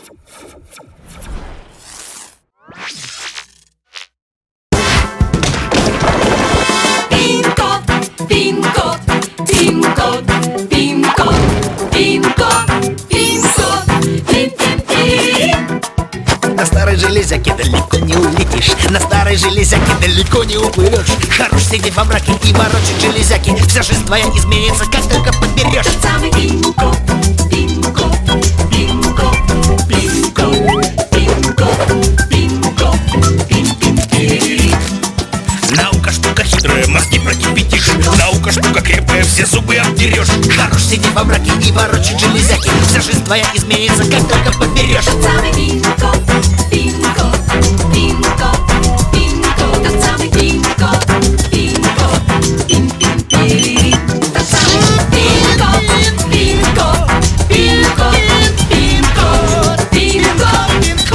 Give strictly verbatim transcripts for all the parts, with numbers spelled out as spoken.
На старой железяке далеко не улетишь, на старой железяке далеко не уплывешь. Хорош сидеть во мраке и ворочать железяки, вся жизнь твоя изменится, как только подберешь. Тот самый Пинко, Пинко, Пинко, Пинко, Пинко, Пинко, Пинко. Наука штука хитрая, мозги прокипятишь. Наука штука крепкая, все зубы обдерешь. Хорош сидеть во мраке и ворочать железяки, вся жизнь твоя изменится, как только подберешь. Тот самый Пинко, Пинко, Пинко, Пинко, тот самый Пинко, Пинко, Пинко, тот самый Пинко, Пинко, Пинко, Пинко, Пинко, Пинко,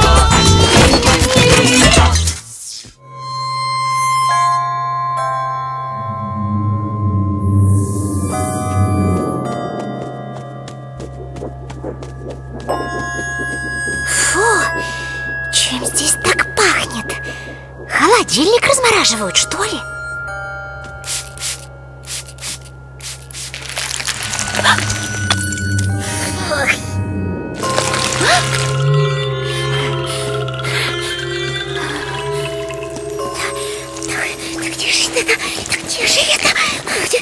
Пинко. Чем здесь так пахнет? Холодильник размораживают, что ли? Ох. А? Да где же это? Да где же это? Где?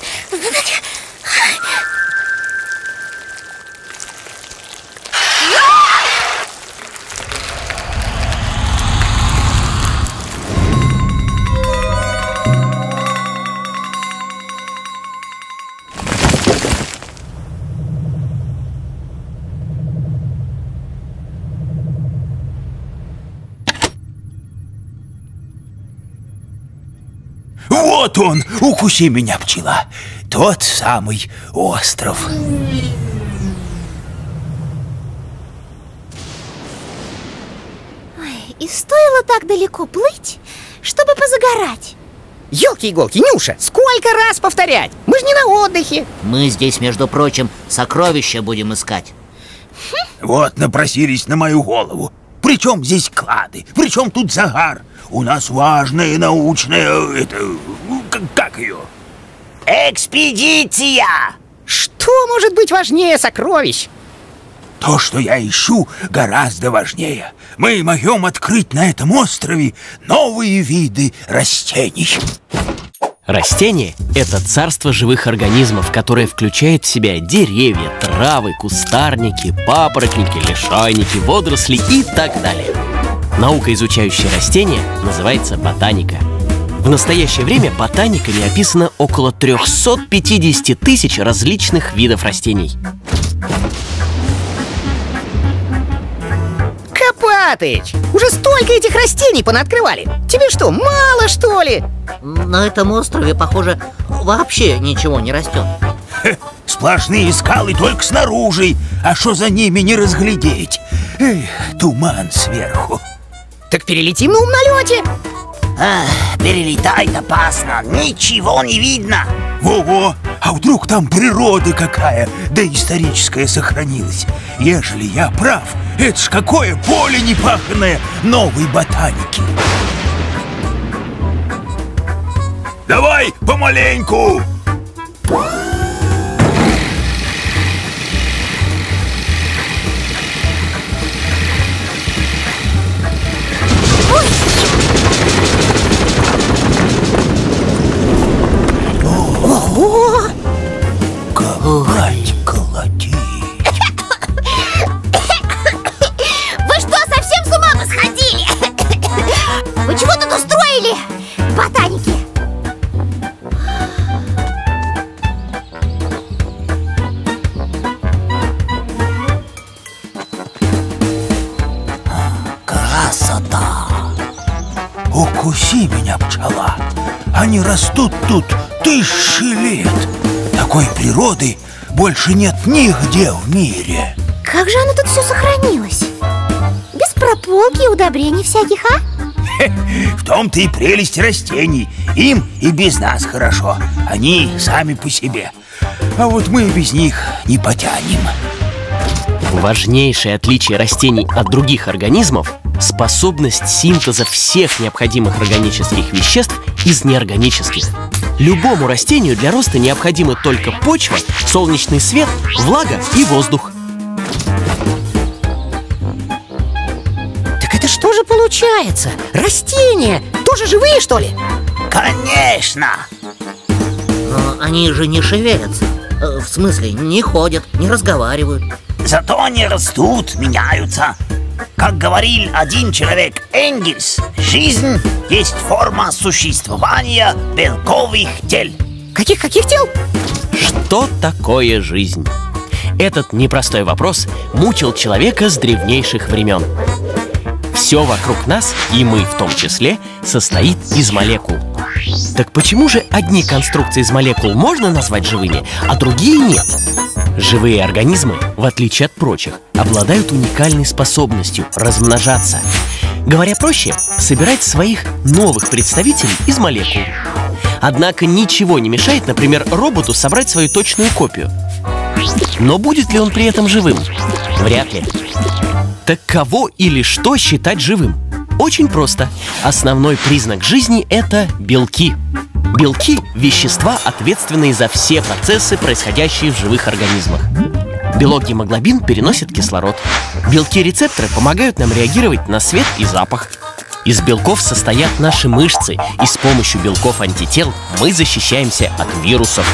Вот он, укуси меня, пчела. Тот самый остров. Ой, и стоило так далеко плыть, чтобы позагорать. Ёлки-иголки, Нюша, сколько раз повторять? Мы же не на отдыхе. Мы здесь, между прочим, сокровища будем искать. Вот напросились на мою голову. Причем здесь клады? Причем тут загар? У нас важная научная... Это... Как, как ее? Экспедиция! Что может быть важнее сокровищ? То, что я ищу, гораздо важнее. Мы можем открыть на этом острове новые виды растений. Растения – это царство живых организмов, которое включает в себя деревья, травы, кустарники, папоротники, лишайники, водоросли и так далее. Наука, изучающая растения, называется ботаника. В настоящее время ботаниками описано около трёхсот пятидесяти тысяч различных видов растений. Копатыч, уже столько этих растений понаоткрывали. Тебе что, мало что ли? На этом острове, похоже, вообще ничего не растет. Хе, сплошные скалы только снаружи, а что за ними не разглядеть? Эх, туман сверху. Так перелетим на умнолете. Ах, перелетать опасно, ничего не видно. Во-во, а вдруг там природа какая доисторическая сохранилась? Ежели я прав, это ж какое поле непаханное новой ботаники. Давай помаленьку. Ого! Колоть, колоти. Вы что, совсем с ума посходили? Вы чего тут устроили, ботаники? Красота! Укуси меня, пчела. Они растут тут тысячи лет. Такой природы больше нет нигде в мире. Как же оно тут все сохранилось? Без прополки и удобрений всяких, а? В том-то и прелесть растений. Им и без нас хорошо. Они сами по себе. А вот мы без них не потянем. Важнейшее отличие растений от других организмов – способность синтеза всех необходимых органических веществ из неорганических. Любому растению для роста необходимы только почва, солнечный свет, влага и воздух. Так это что же получается? Растения тоже живые, что ли? Конечно! Но они же не шевелятся. Э, В смысле, не ходят, не разговаривают. Зато они растут, меняются. Как говорил один человек Энгельс, жизнь есть форма существования белковых тел. Каких-каких тел? Что такое жизнь? Этот непростой вопрос мучил человека с древнейших времен. Все вокруг нас, и мы в том числе, состоит из молекул. Так почему же одни конструкции из молекул можно назвать живыми, а другие нет? Живые организмы, в отличие от прочих, обладают уникальной способностью размножаться. Говоря проще, собирать своих новых представителей из молекул. Однако ничего не мешает, например, роботу собрать свою точную копию. Но будет ли он при этом живым? Вряд ли. Так кого или что считать живым? Очень просто. Основной признак жизни – это белки. Белки – вещества, ответственные за все процессы, происходящие в живых организмах. Белок гемоглобин переносит кислород. Белки-рецепторы помогают нам реагировать на свет и запах. Из белков состоят наши мышцы, и с помощью белков-антител мы защищаемся от вирусов.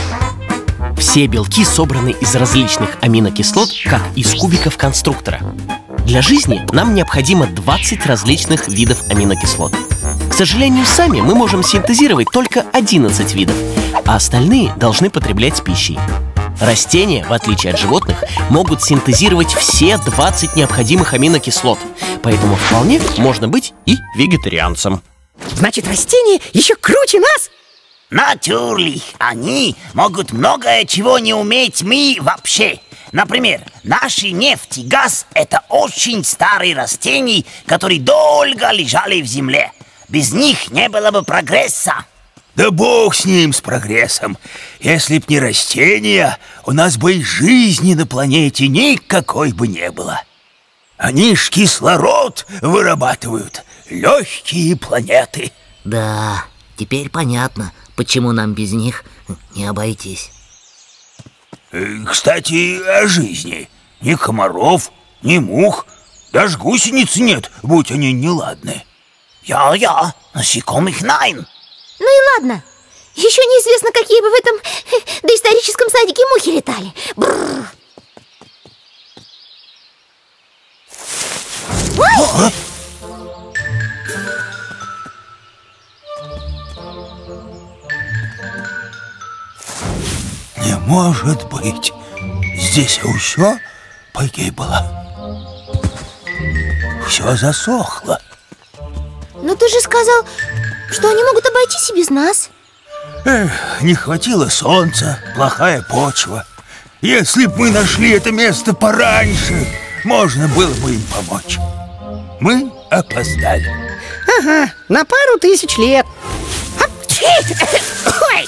Все белки собраны из различных аминокислот, как из кубиков конструктора. Для жизни нам необходимо двадцать различных видов аминокислот. К сожалению, сами мы можем синтезировать только одиннадцать видов, а остальные должны потреблять с пищей. Растения, в отличие от животных, могут синтезировать все двадцать необходимых аминокислот, поэтому вполне можно быть и вегетарианцем. Значит, растения еще круче нас? Натюрли, они могут многое, чего не уметь мы вообще. Например, наши нефть и газ – это очень старые растения, которые долго лежали в земле. Без них не было бы прогресса. Да бог с ним, с прогрессом. Если б не растения, у нас бы и жизни на планете никакой бы не было. Они ж кислород вырабатывают, легкие планеты. Да, теперь понятно, почему нам без них не обойтись. Кстати, о жизни. Ни комаров, ни мух, даже гусениц нет, будь они неладны. Я-я, насекомых найн. Ну и ладно. Еще неизвестно, какие бы в этом доисторическом садике мухи летали. Бррр. Ой! Не может быть. Здесь все погибло. Все засохло. Но ты же сказал, что они могут обойтись и без нас. Эх, не хватило солнца, плохая почва. Если б мы нашли это место пораньше, можно было бы им помочь. Мы опоздали. Ага, на пару тысяч лет. Ой!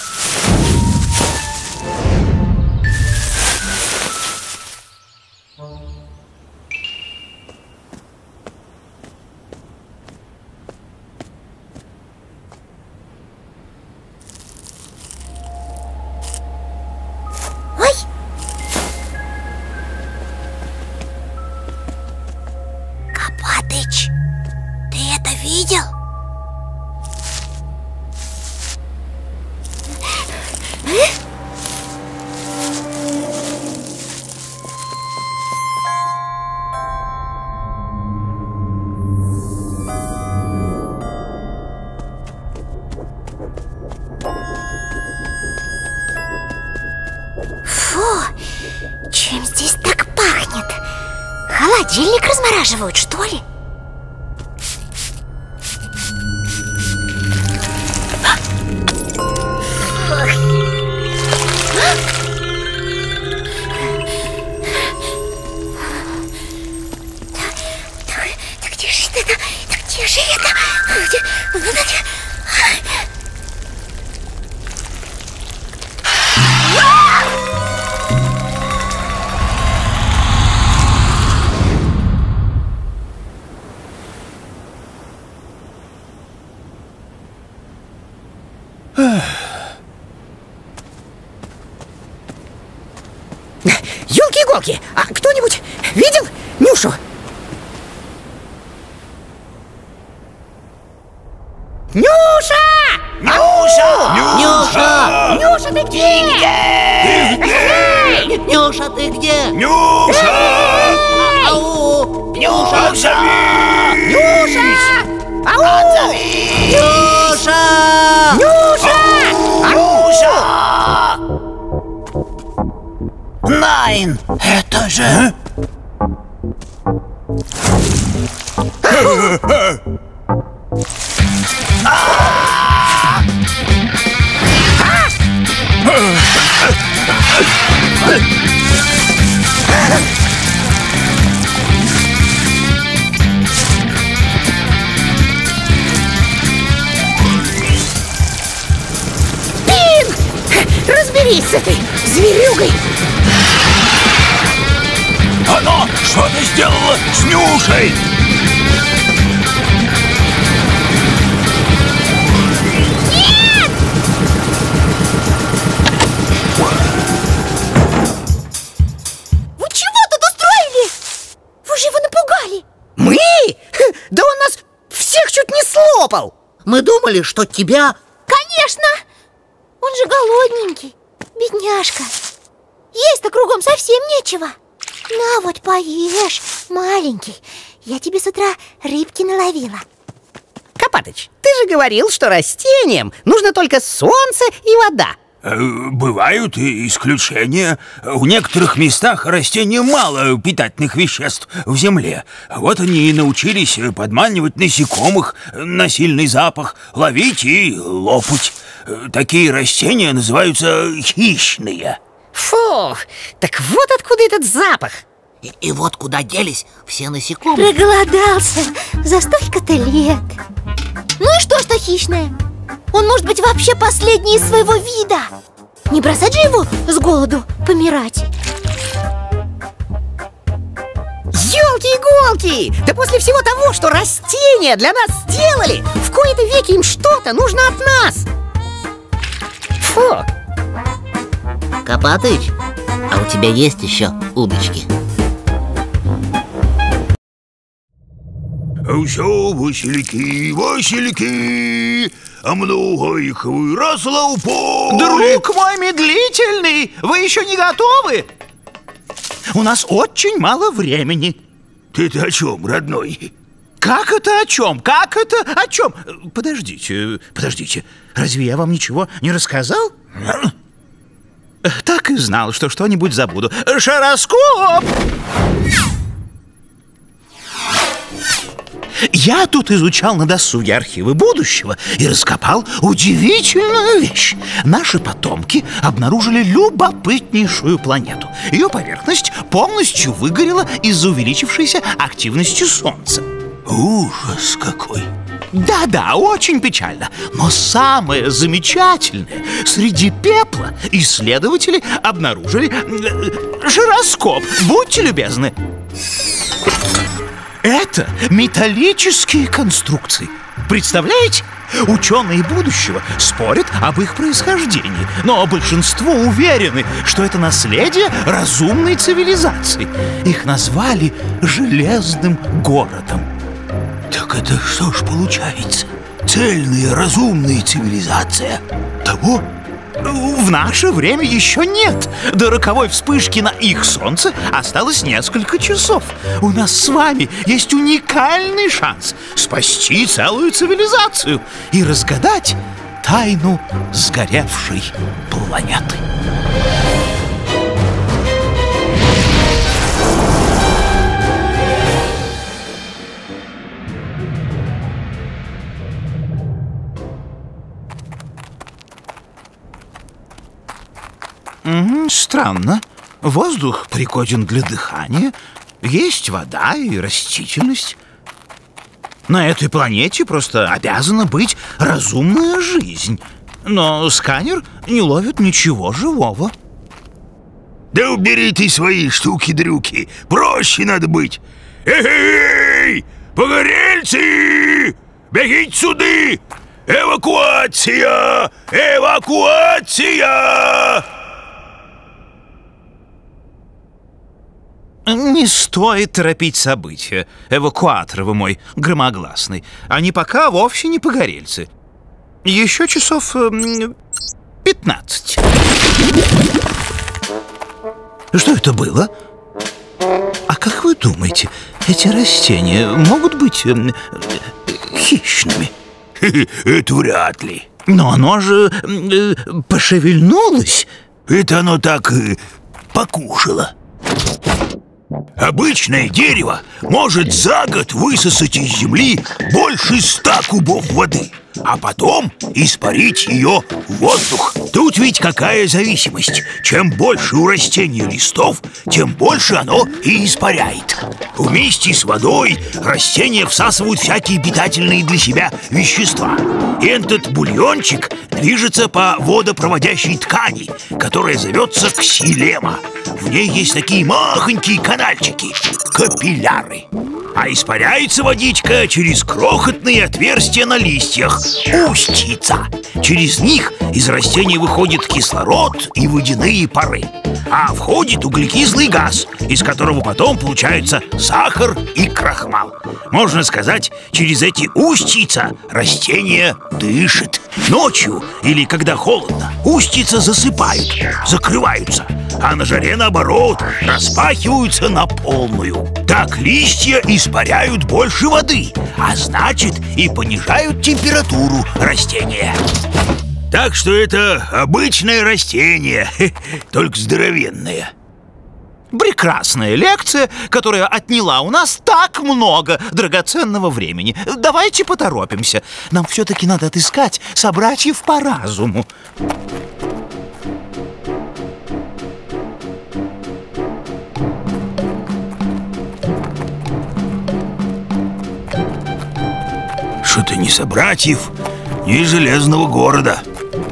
Копатыч, ты это видел? Фу, чем здесь так пахнет? Холодильник размораживают, что ли? Так где же это? Так где же это? елки! А кто-нибудь видел Нюшу? Нюша! Нюша! Нюша! Нюша, ты где? Нюша, ты где? Нюша! Ау! Нюша! Отзови! Нюша! Ау! Нюша! Нюша! Нюша! Найн, это же... Пин! Разберись с этой зверюгой! Оно что-то сделало с Нюшей! Вы чего тут устроили? Вы же его напугали. Мы? Хм, да он нас всех чуть не слопал! Мы думали, что тебя... Конечно! Он же голодненький, бедняжка. Есть-то кругом совсем нечего. На вот поешь, маленький. Я тебе с утра рыбки наловила. Копатыч, ты же говорил, что растениям нужно только солнце и вода. Э, Бывают и исключения. В некоторых местах растениям мало питательных веществ в земле. Вот они и научились подманивать насекомых на сильный запах, ловить и лопать. Э, Такие растения называются хищные. Фу, так вот откуда этот запах. И, и вот куда делись все насекомые. Проголодался за столько-то лет. Ну и что, что хищное? Он может быть вообще последний из своего вида. Не бросать же его с голоду помирать. Ёлки-иголки! Да после всего того, что растения для нас сделали, в кои-то веки им что-то нужно от нас. Фу! Копатыч, а у тебя есть еще удочки? А все, васильки, васильки, а много их выросло у поля. Друг мой медлительный, вы еще не готовы? У нас очень мало времени. Ты-то о чем, родной? Как это о чем? Как это о чем? Подождите, подождите. Разве я вам ничего не рассказал? Так и знал, что что-нибудь забуду. Шароскоп! Я тут изучал на досуге архивы будущего и раскопал удивительную вещь. Наши потомки обнаружили любопытнейшую планету. Ее поверхность полностью выгорела из-за увеличившейся активности Солнца. Ужас какой! Да-да, очень печально. Но самое замечательное, среди пепла исследователи обнаружили э, жироскоп. Будьте любезны. Это металлические конструкции. Представляете? Ученые будущего спорят об их происхождении, но большинство уверены, что это наследие разумной цивилизации. Их назвали Железным городом. Так это что ж получается? Цельная, разумная цивилизация? Того в наше время еще нет. До роковой вспышки на их солнце осталось несколько часов. У нас с вами есть уникальный шанс спасти целую цивилизацию и разгадать тайну сгоревшей планеты. М-м, странно. Воздух пригоден для дыхания, есть вода и растительность. На этой планете просто обязана быть разумная жизнь. Но сканер не ловит ничего живого. Да убери ты свои штуки-дрюки, проще надо быть. Эй, погорельцы, бегите сюда! Эвакуация! Эвакуация! Не стоит торопить события. Эвакуатор вы мой громогласный. Они пока вовсе не погорельцы. Еще часов эм, пятнадцать. Что это было? А как вы думаете, эти растения могут быть эм, хищными? Это вряд ли. Но оно же э, пошевельнулось. Это оно так э, покушало. Обычное дерево может за год высосать из земли больше ста кубов воды, а потом испарить ее в воздух. Тут ведь какая зависимость? Чем больше у растения листов, тем больше оно и испаряет. Вместе с водой растения всасывают всякие питательные для себя вещества. И этот бульончик движется по водопроводящей ткани, которая зовется ксилема. В ней есть такие махонькие канальчики – капилляры. А испаряется водичка через крохотные отверстия на листьях – устьица. Через них из растений выходит кислород и водяные пары. А входит углекислый газ, из которого потом получаются сахар и крахмал. Можно сказать, через эти устьица растение дышит. Ночью или когда холодно, устьица засыпают, закрываются, а на жаре, наоборот, распахиваются на полную. Так листья испаряют больше воды, а значит и понижают температуру растения. Так что это обычное растение, только здоровенное. Прекрасная лекция, которая отняла у нас так много драгоценного времени. Давайте поторопимся. Нам все-таки надо отыскать собратьев по разуму. Что-то ни собратьев, ни железного города.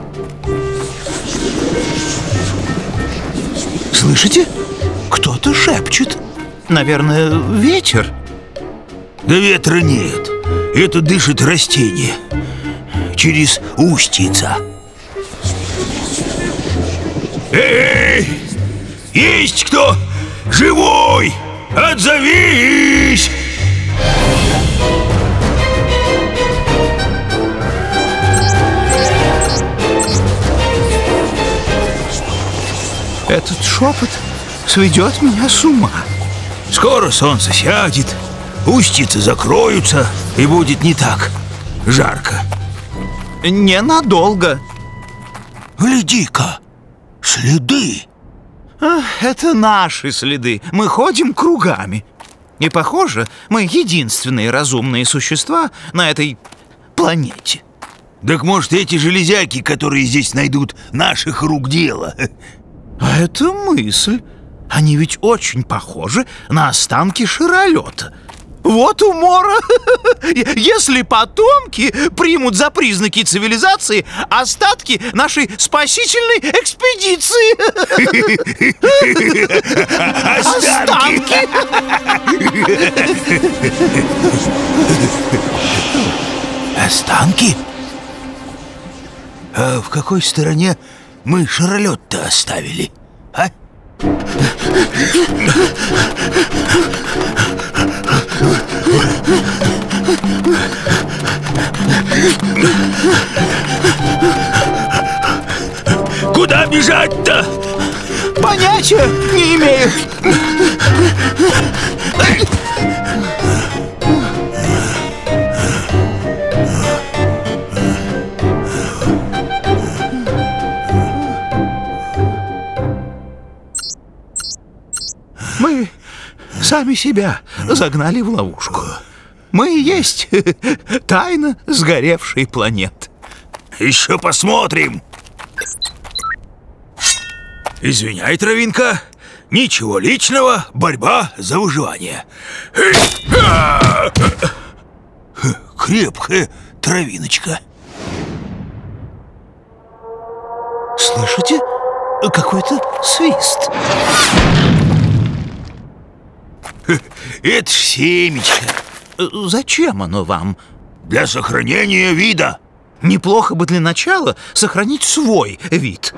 Слышите? Кто-то шепчет. Наверное, ветер. Да ветра нет. Это дышит растение. Через устьица. Эй! Есть кто живой? Отзовись! Этот шепот сведет меня с ума. Скоро солнце сядет, устьицы закроются, и будет не так жарко. Ненадолго. Гляди-ка, следы. А, это наши следы. Мы ходим кругами. И похоже, мы единственные разумные существа на этой планете. Так может, эти железяки, которые здесь найдут, наших рук дело? А это мысль. Они ведь очень похожи на останки широлета. Вот умора. Если потомки примут за признаки цивилизации остатки нашей спасительной экспедиции. Останки. Останки? А в какой стороне мы широлет-то оставили, а? Куда бежать-то? Понятия не имею. Мы сами себя загнали в ловушку. Мы и есть тайна сгоревшей планеты. Еще посмотрим. Извиняй, травинка. Ничего личного, борьба за выживание. Крепкая травиночка. Слышите? Какой-то свист. Это ж семечко. Зачем оно вам? Для сохранения вида. Неплохо бы для начала сохранить свой вид.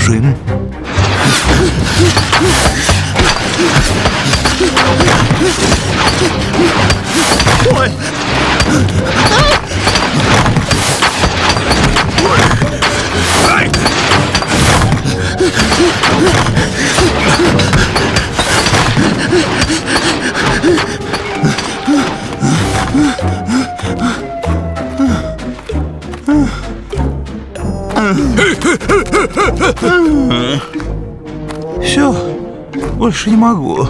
бежим. Ой! Ай! Все, больше не могу.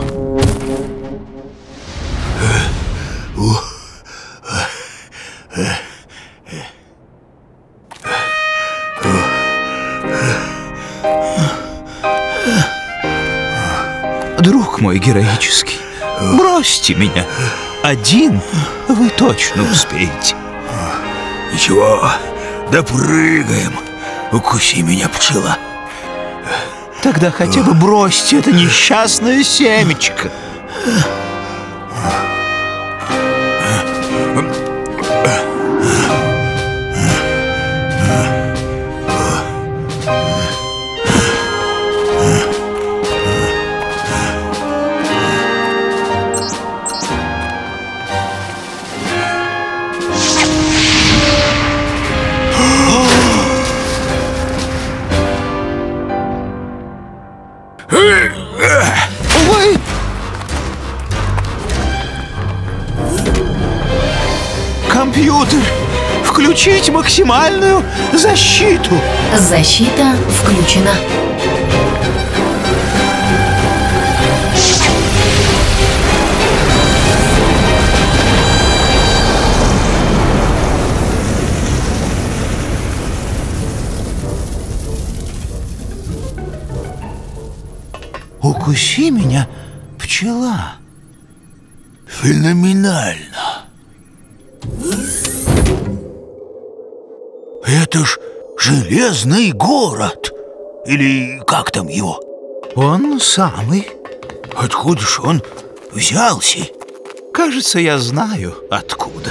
Друг мой героический, бросьте меня. Один вы точно успеете. Ничего, допрыгаем. Укуси меня, пчела. Тогда хотя бы бросьте это несчастное семечко. Ой! Компьютер! Включить максимальную защиту! Защита включена. Укуси меня, пчела. Феноменально. Это ж Железный город. Или как там его? Он самый. Откуда ж он взялся? Кажется, я знаю, откуда.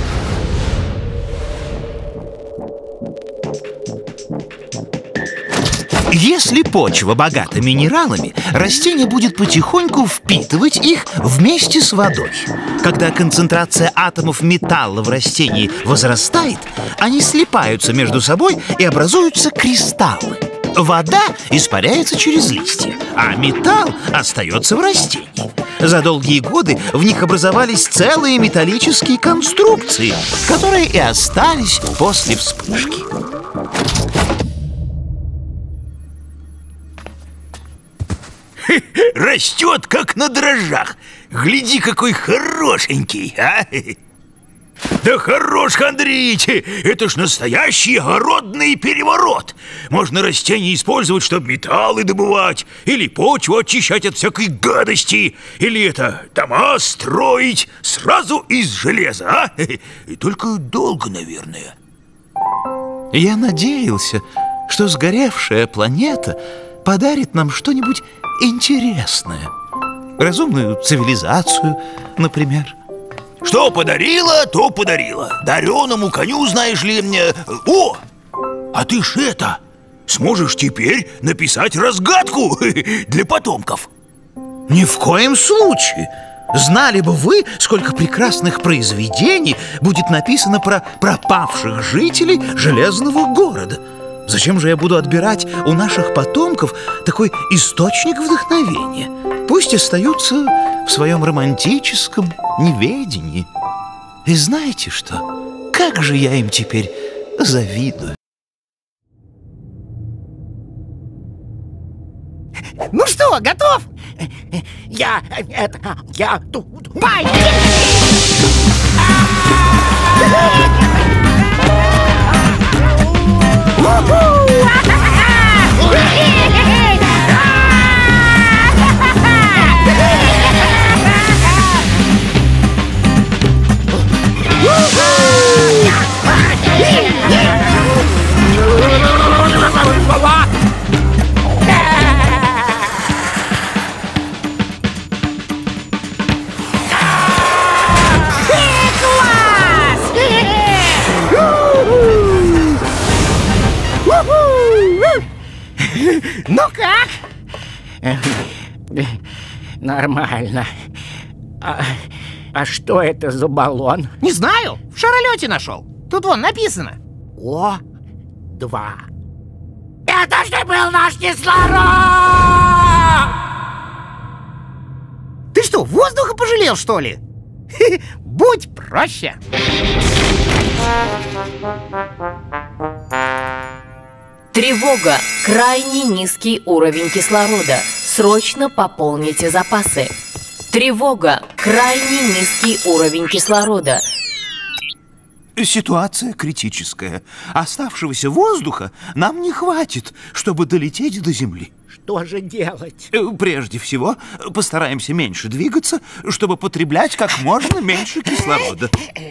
Если почва богата минералами, растение будет потихоньку впитывать их вместе с водой. Когда концентрация атомов металла в растении возрастает, они слипаются между собой и образуются кристаллы. Вода испаряется через листья, а металл остается в растении. За долгие годы в них образовались целые металлические конструкции, которые и остались после вспышки. Растет, как на дрожжах. Гляди, какой хорошенький, а? Да хорош хандрить! Это ж настоящий огородный переворот. Можно растения использовать, чтобы металлы добывать, или почву очищать от всякой гадости, или это дома строить сразу из железа, а? И только долго, наверное. Я надеялся, что сгоревшая планета подарит нам что-нибудь интересное. Разумную цивилизацию, например. Что подарила, то подарила. Дареному коню, знаешь ли, мне... О! А ты ж это... Сможешь теперь написать разгадку для потомков. Ни в коем случае. Знали бы вы, сколько прекрасных произведений будет написано про пропавших жителей Железного города. Зачем же я буду отбирать у наших потомков такой источник вдохновения? Пусть остаются в своем романтическом неведении. И знаете что? Как же я им теперь завидую. Ну что, готов? Я... это... я... Поехали! Нормально. А, а что это за баллон? Не знаю, в шаролете нашел. Тут вон написано О два. Это же был наш кислород! Ты что, воздуха пожалел, что ли? Будь проще. Тревога! Крайне низкий уровень кислорода. Срочно пополните запасы. Тревога! Крайне низкий уровень кислорода. Ситуация критическая. Оставшегося воздуха нам не хватит, чтобы долететь до Земли. Что же делать? Прежде всего, постараемся меньше двигаться, чтобы потреблять как можно меньше кислорода.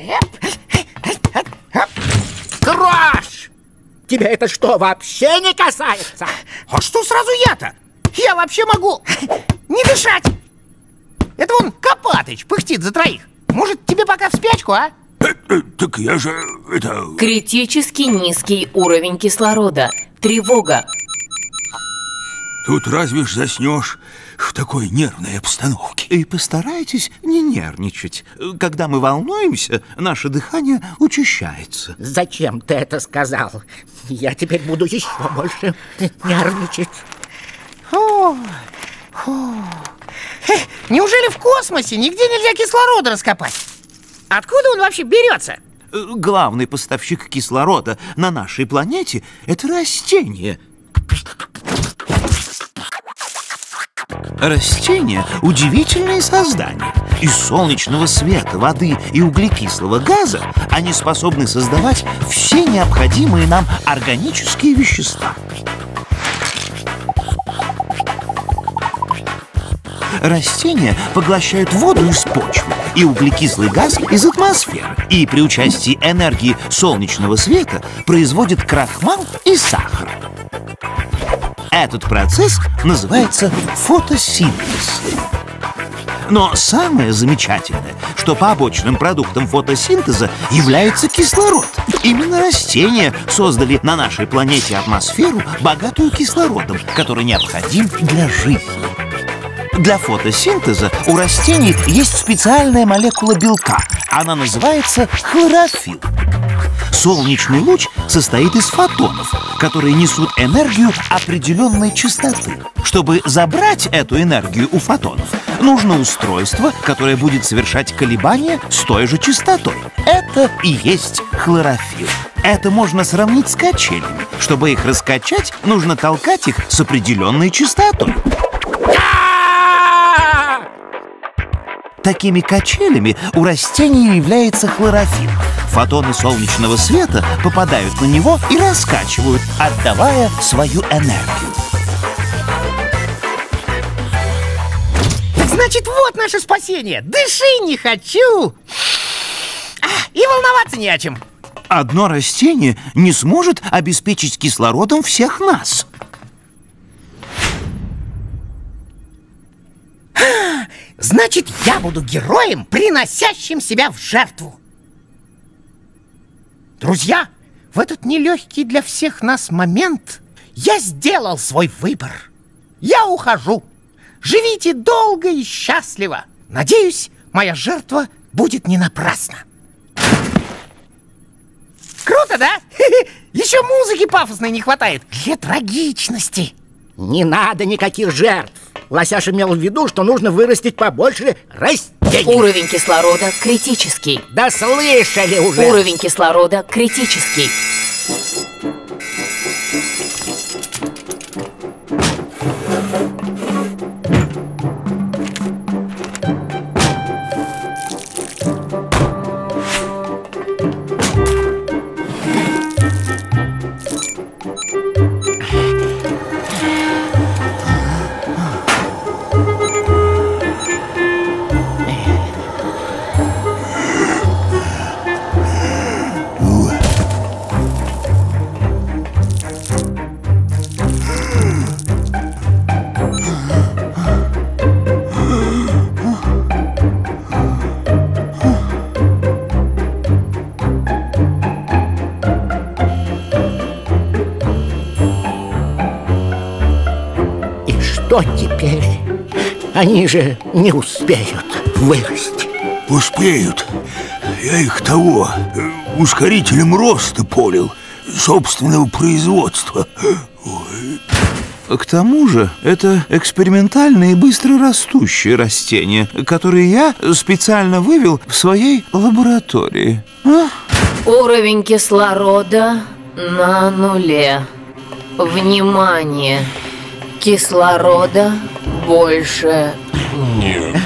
Крош! Тебя это что, вообще не касается? А что сразу я-то? Я вообще могу не дышать. Это вон Копатыч пыхтит за троих. Может, тебе пока в спячку, а? Так я же... это... Критически низкий уровень кислорода. Тревога. Тут разве ж заснешь в такой нервной обстановке? И постарайтесь не нервничать. Когда мы волнуемся, наше дыхание учащается. Зачем ты это сказал? Я теперь буду еще больше нервничать. Фу, фу. Неужели в космосе нигде нельзя кислорода раскопать? Откуда он вообще берется? Главный поставщик кислорода на нашей планете – это растения. Растения – удивительные создания. Из солнечного света, воды и углекислого газа они способны создавать все необходимые нам органические вещества. Растения поглощают воду из почвы и углекислый газ из атмосферы. И при участии энергии солнечного света производят крахмал и сахар. Этот процесс называется фотосинтез. Но самое замечательное, что побочным продуктом фотосинтеза является кислород. Именно растения создали на нашей планете атмосферу, богатую кислородом, который необходим для жизни. Для фотосинтеза у растений есть специальная молекула белка. Она называется хлорофилл. Солнечный луч состоит из фотонов, которые несут энергию определенной частоты. Чтобы забрать эту энергию у фотонов, нужно устройство, которое будет совершать колебания с той же частотой. Это и есть хлорофилл. Это можно сравнить с качелями. Чтобы их раскачать, нужно толкать их с определенной частотой. Такими качелями у растения является хлорофилл. Фотоны солнечного света попадают на него и раскачивают, отдавая свою энергию. Так значит, вот наше спасение. Дыши не хочу. А, и волноваться не о чем. Одно растение не сможет обеспечить кислородом всех нас. Значит, я буду героем, приносящим себя в жертву. Друзья, в этот нелегкий для всех нас момент я сделал свой выбор. Я ухожу. Живите долго и счастливо. Надеюсь, моя жертва будет не напрасна. Круто, да? Еще музыки пафосной не хватает для трагичности. Не надо никаких жертв. Лосяш имел в виду, что нужно вырастить побольше растений. Уровень кислорода критический. Да слышали уже. Уровень кислорода критический. что теперь? Они же не успеют вырасти. Успеют. Я их того ускорителем роста полил, собственного производства. Ой. К тому же, это экспериментальные и быстро растущие растения, которые я специально вывел в своей лаборатории. А? Уровень кислорода на нуле. Внимание! Кислорода больше нет.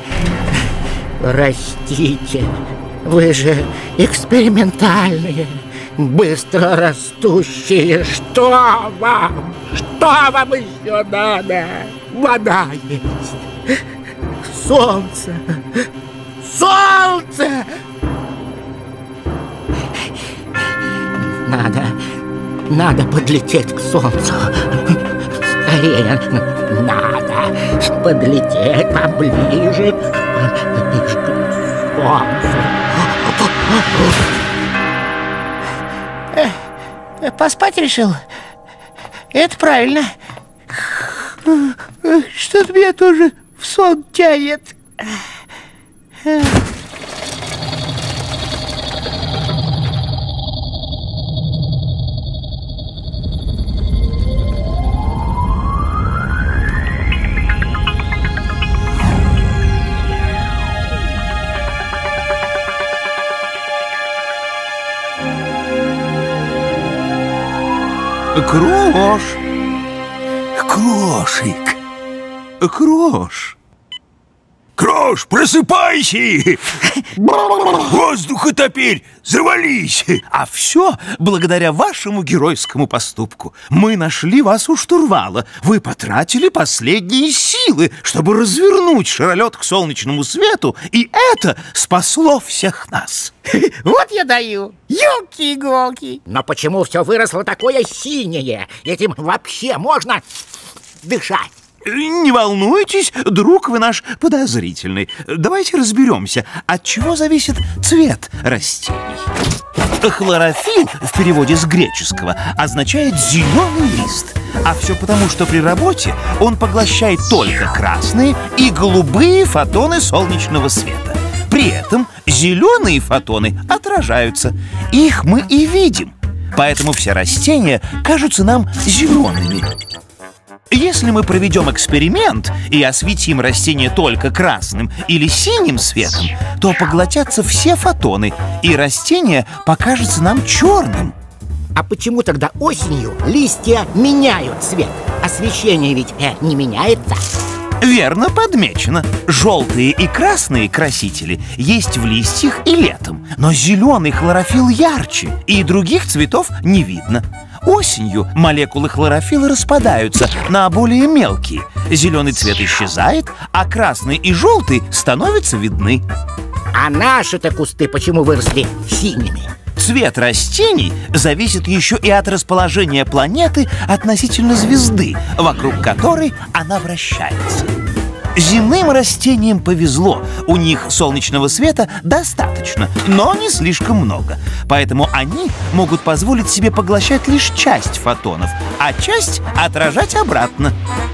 Растите. Вы же экспериментальные, быстро растущие. Что вам? Что вам еще надо? Вода есть. Солнце. Солнце! Надо, надо подлететь к солнцу. Скорее, надо подлететь поближе к солнцу. Поспать решил? Это правильно. Что-то меня тоже в сон тянет. Крош! Крошик! Крош! Крош, просыпайся! Воздуха теперь завались! А все благодаря вашему геройскому поступку. Мы нашли вас у штурвала. Вы потратили последние силы, чтобы развернуть шаролет к солнечному свету, и это спасло всех нас. Вот я даю. Ёлки-иголки. Но почему все выросло такое синее? Этим вообще можно дышать? Не волнуйтесь, друг вы наш подозрительный. Давайте разберемся, от чего зависит цвет растений. Хлорофилл в переводе с греческого означает зеленый лист. А все потому, что при работе он поглощает только красные и голубые фотоны солнечного света. При этом зеленые фотоны отражаются. Их мы и видим. Поэтому все растения кажутся нам зелеными. Если мы проведем эксперимент и осветим растение только красным или синим светом, то поглотятся все фотоны, и растение покажется нам черным. А почему тогда осенью листья меняют цвет? Освещение ведь э, не меняется. Верно подмечено. Желтые и красные красители есть в листьях и летом, но зеленый хлорофилл ярче, и других цветов не видно. Осенью молекулы хлорофилла распадаются на более мелкие. Зеленый цвет исчезает, а красный и желтый становятся видны. А наши-то кусты почему выросли синими? Цвет растений зависит еще и от расположения планеты относительно звезды, вокруг которой она вращается. Земным растениям повезло, у них солнечного света достаточно, но не слишком много. Поэтому они могут позволить себе поглощать лишь часть фотонов, а часть отражать обратно.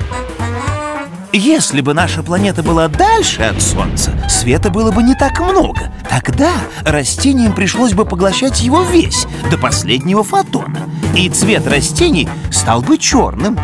Если бы наша планета была дальше от Солнца, света было бы не так много. Тогда растениям пришлось бы поглощать его весь, до последнего фотона. И цвет растений стал бы черным.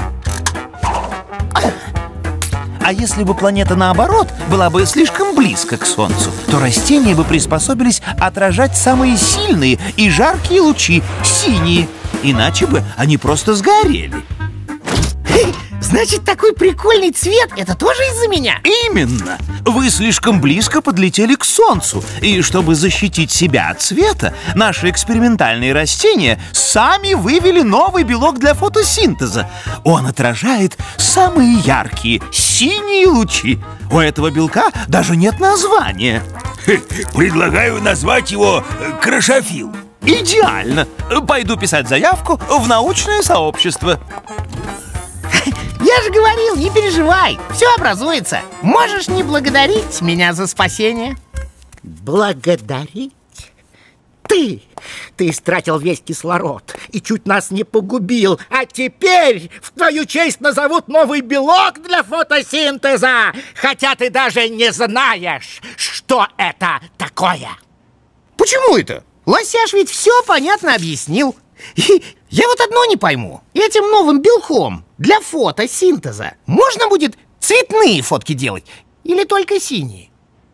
А если бы планета, наоборот, была бы слишком близко к Солнцу, то растения бы приспособились отражать самые сильные и жаркие лучи, синие. Иначе бы они просто сгорели. Значит, такой прикольный цвет — это тоже из-за меня? Именно! Вы слишком близко подлетели к Солнцу. И чтобы защитить себя от света, наши экспериментальные растения сами вывели новый белок для фотосинтеза. Он отражает самые яркие синие лучи. У этого белка даже нет названия. Предлагаю назвать его крошофилл. Идеально! Пойду писать заявку в научное сообщество. Я же говорил, не переживай, все образуется. Можешь не благодарить меня за спасение. Благодарить? Ты! Ты истратил весь кислород и чуть нас не погубил. А теперь в твою честь назовут новый белок для фотосинтеза, хотя ты даже не знаешь, что это такое. Почему это? Лосяш ведь все понятно объяснил. И я вот одно не пойму. Этим новым белком для фотосинтеза можно будет цветные фотки делать или только синие?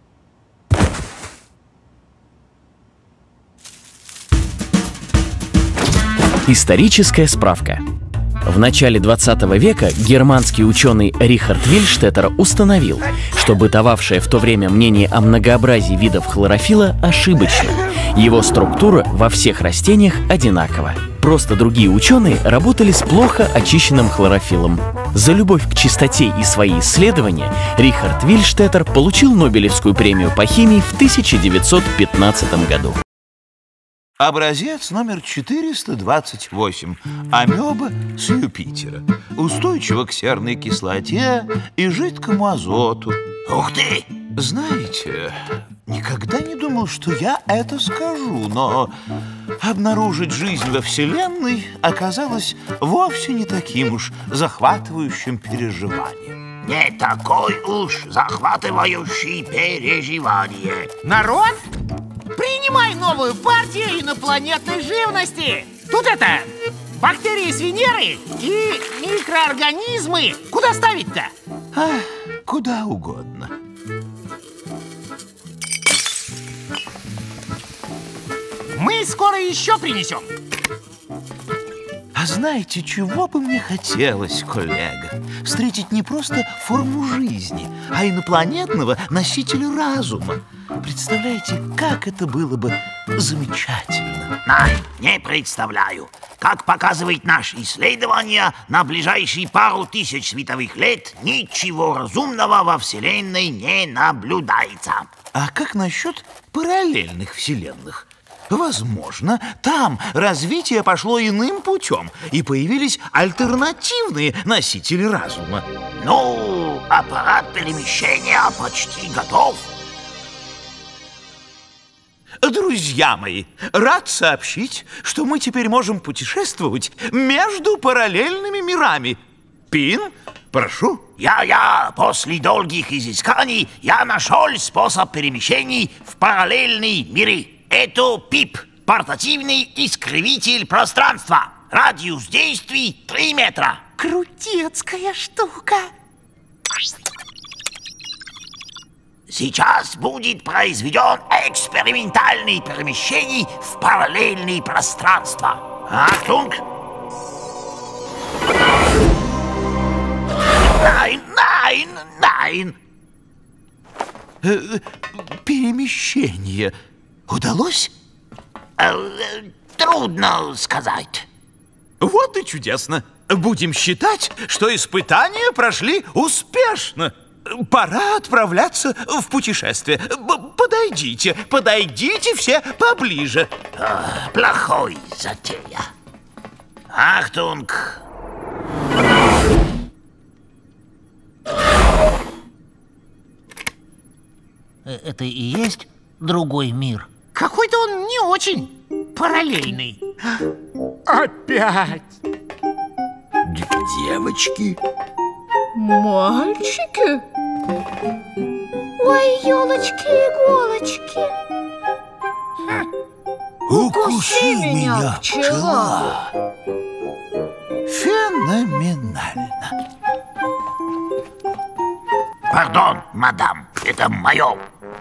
Историческая справка. В начале двадцатого века германский ученый Рихард Вильштеттер установил, что бытовавшее в то время мнение о многообразии видов хлорофилла ошибочно. Его структура во всех растениях одинакова. Просто другие ученые работали с плохо очищенным хлорофиллом. За любовь к чистоте и свои исследования Рихард Вильштеттер получил Нобелевскую премию по химии в тысяча девятьсот пятнадцатом году. Образец номер четыреста двадцать восемь. Амеба с Юпитера. Устойчива к серной кислоте и жидкому азоту. Ух ты! Знаете, никогда не думал, что я это скажу, но обнаружить жизнь во Вселенной оказалось вовсе не таким уж захватывающим переживанием. Не такой уж захватывающий переживание. Народ, принимай новую партию инопланетной живности. Тут это, бактерии с Венеры и микроорганизмы. Куда ставить-то? А, куда угодно. Мы скоро еще принесем. А знаете, чего бы мне хотелось, коллега? Встретить не просто форму жизни, а инопланетного носителя разума. Представляете, как это было бы замечательно? Най, не представляю. Как показывает наше исследование, на ближайшие пару тысяч световых лет ничего разумного во Вселенной не наблюдается. А как насчет параллельных вселенных? Возможно, там развитие пошло иным путем, и появились альтернативные носители разума. Ну, аппарат перемещения почти готов. Друзья мои, рад сообщить, что мы теперь можем путешествовать между параллельными мирами. Пин, прошу. Я-я, после долгих изысканий я нашел способ перемещений в параллельные миры. Это ПИП, портативный искривитель пространства. Радиус действий три метра. Крутецкая штука. Сейчас будет произведен экспериментальный перемещение в параллельные пространства. Ахтунг! Найн, найн, найн! Э, перемещение удалось? Э, э, трудно сказать. Вот и чудесно. Будем считать, что испытания прошли успешно. Пора отправляться в путешествие. Подойдите, подойдите все поближе. А, плохой затея. Ахтунг! Это и есть другой мир? Какой-то он не очень параллельный. Опять. Девочки. Мальчики? Ой, елочки-иголочки. Укуси меня, пчела. Феноменально. Пардон, мадам, это мое.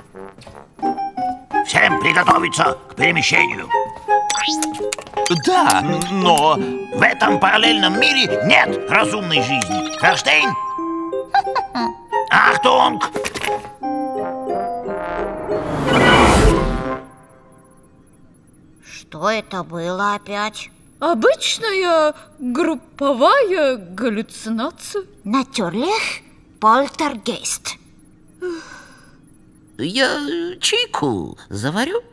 Всем приготовиться к перемещению. Да, но в этом параллельном мире нет разумной жизни. Ферштейн? Ахтунг! Что это было опять? Обычная групповая галлюцинация. Natürlich полтергейст. Я чайку заварю.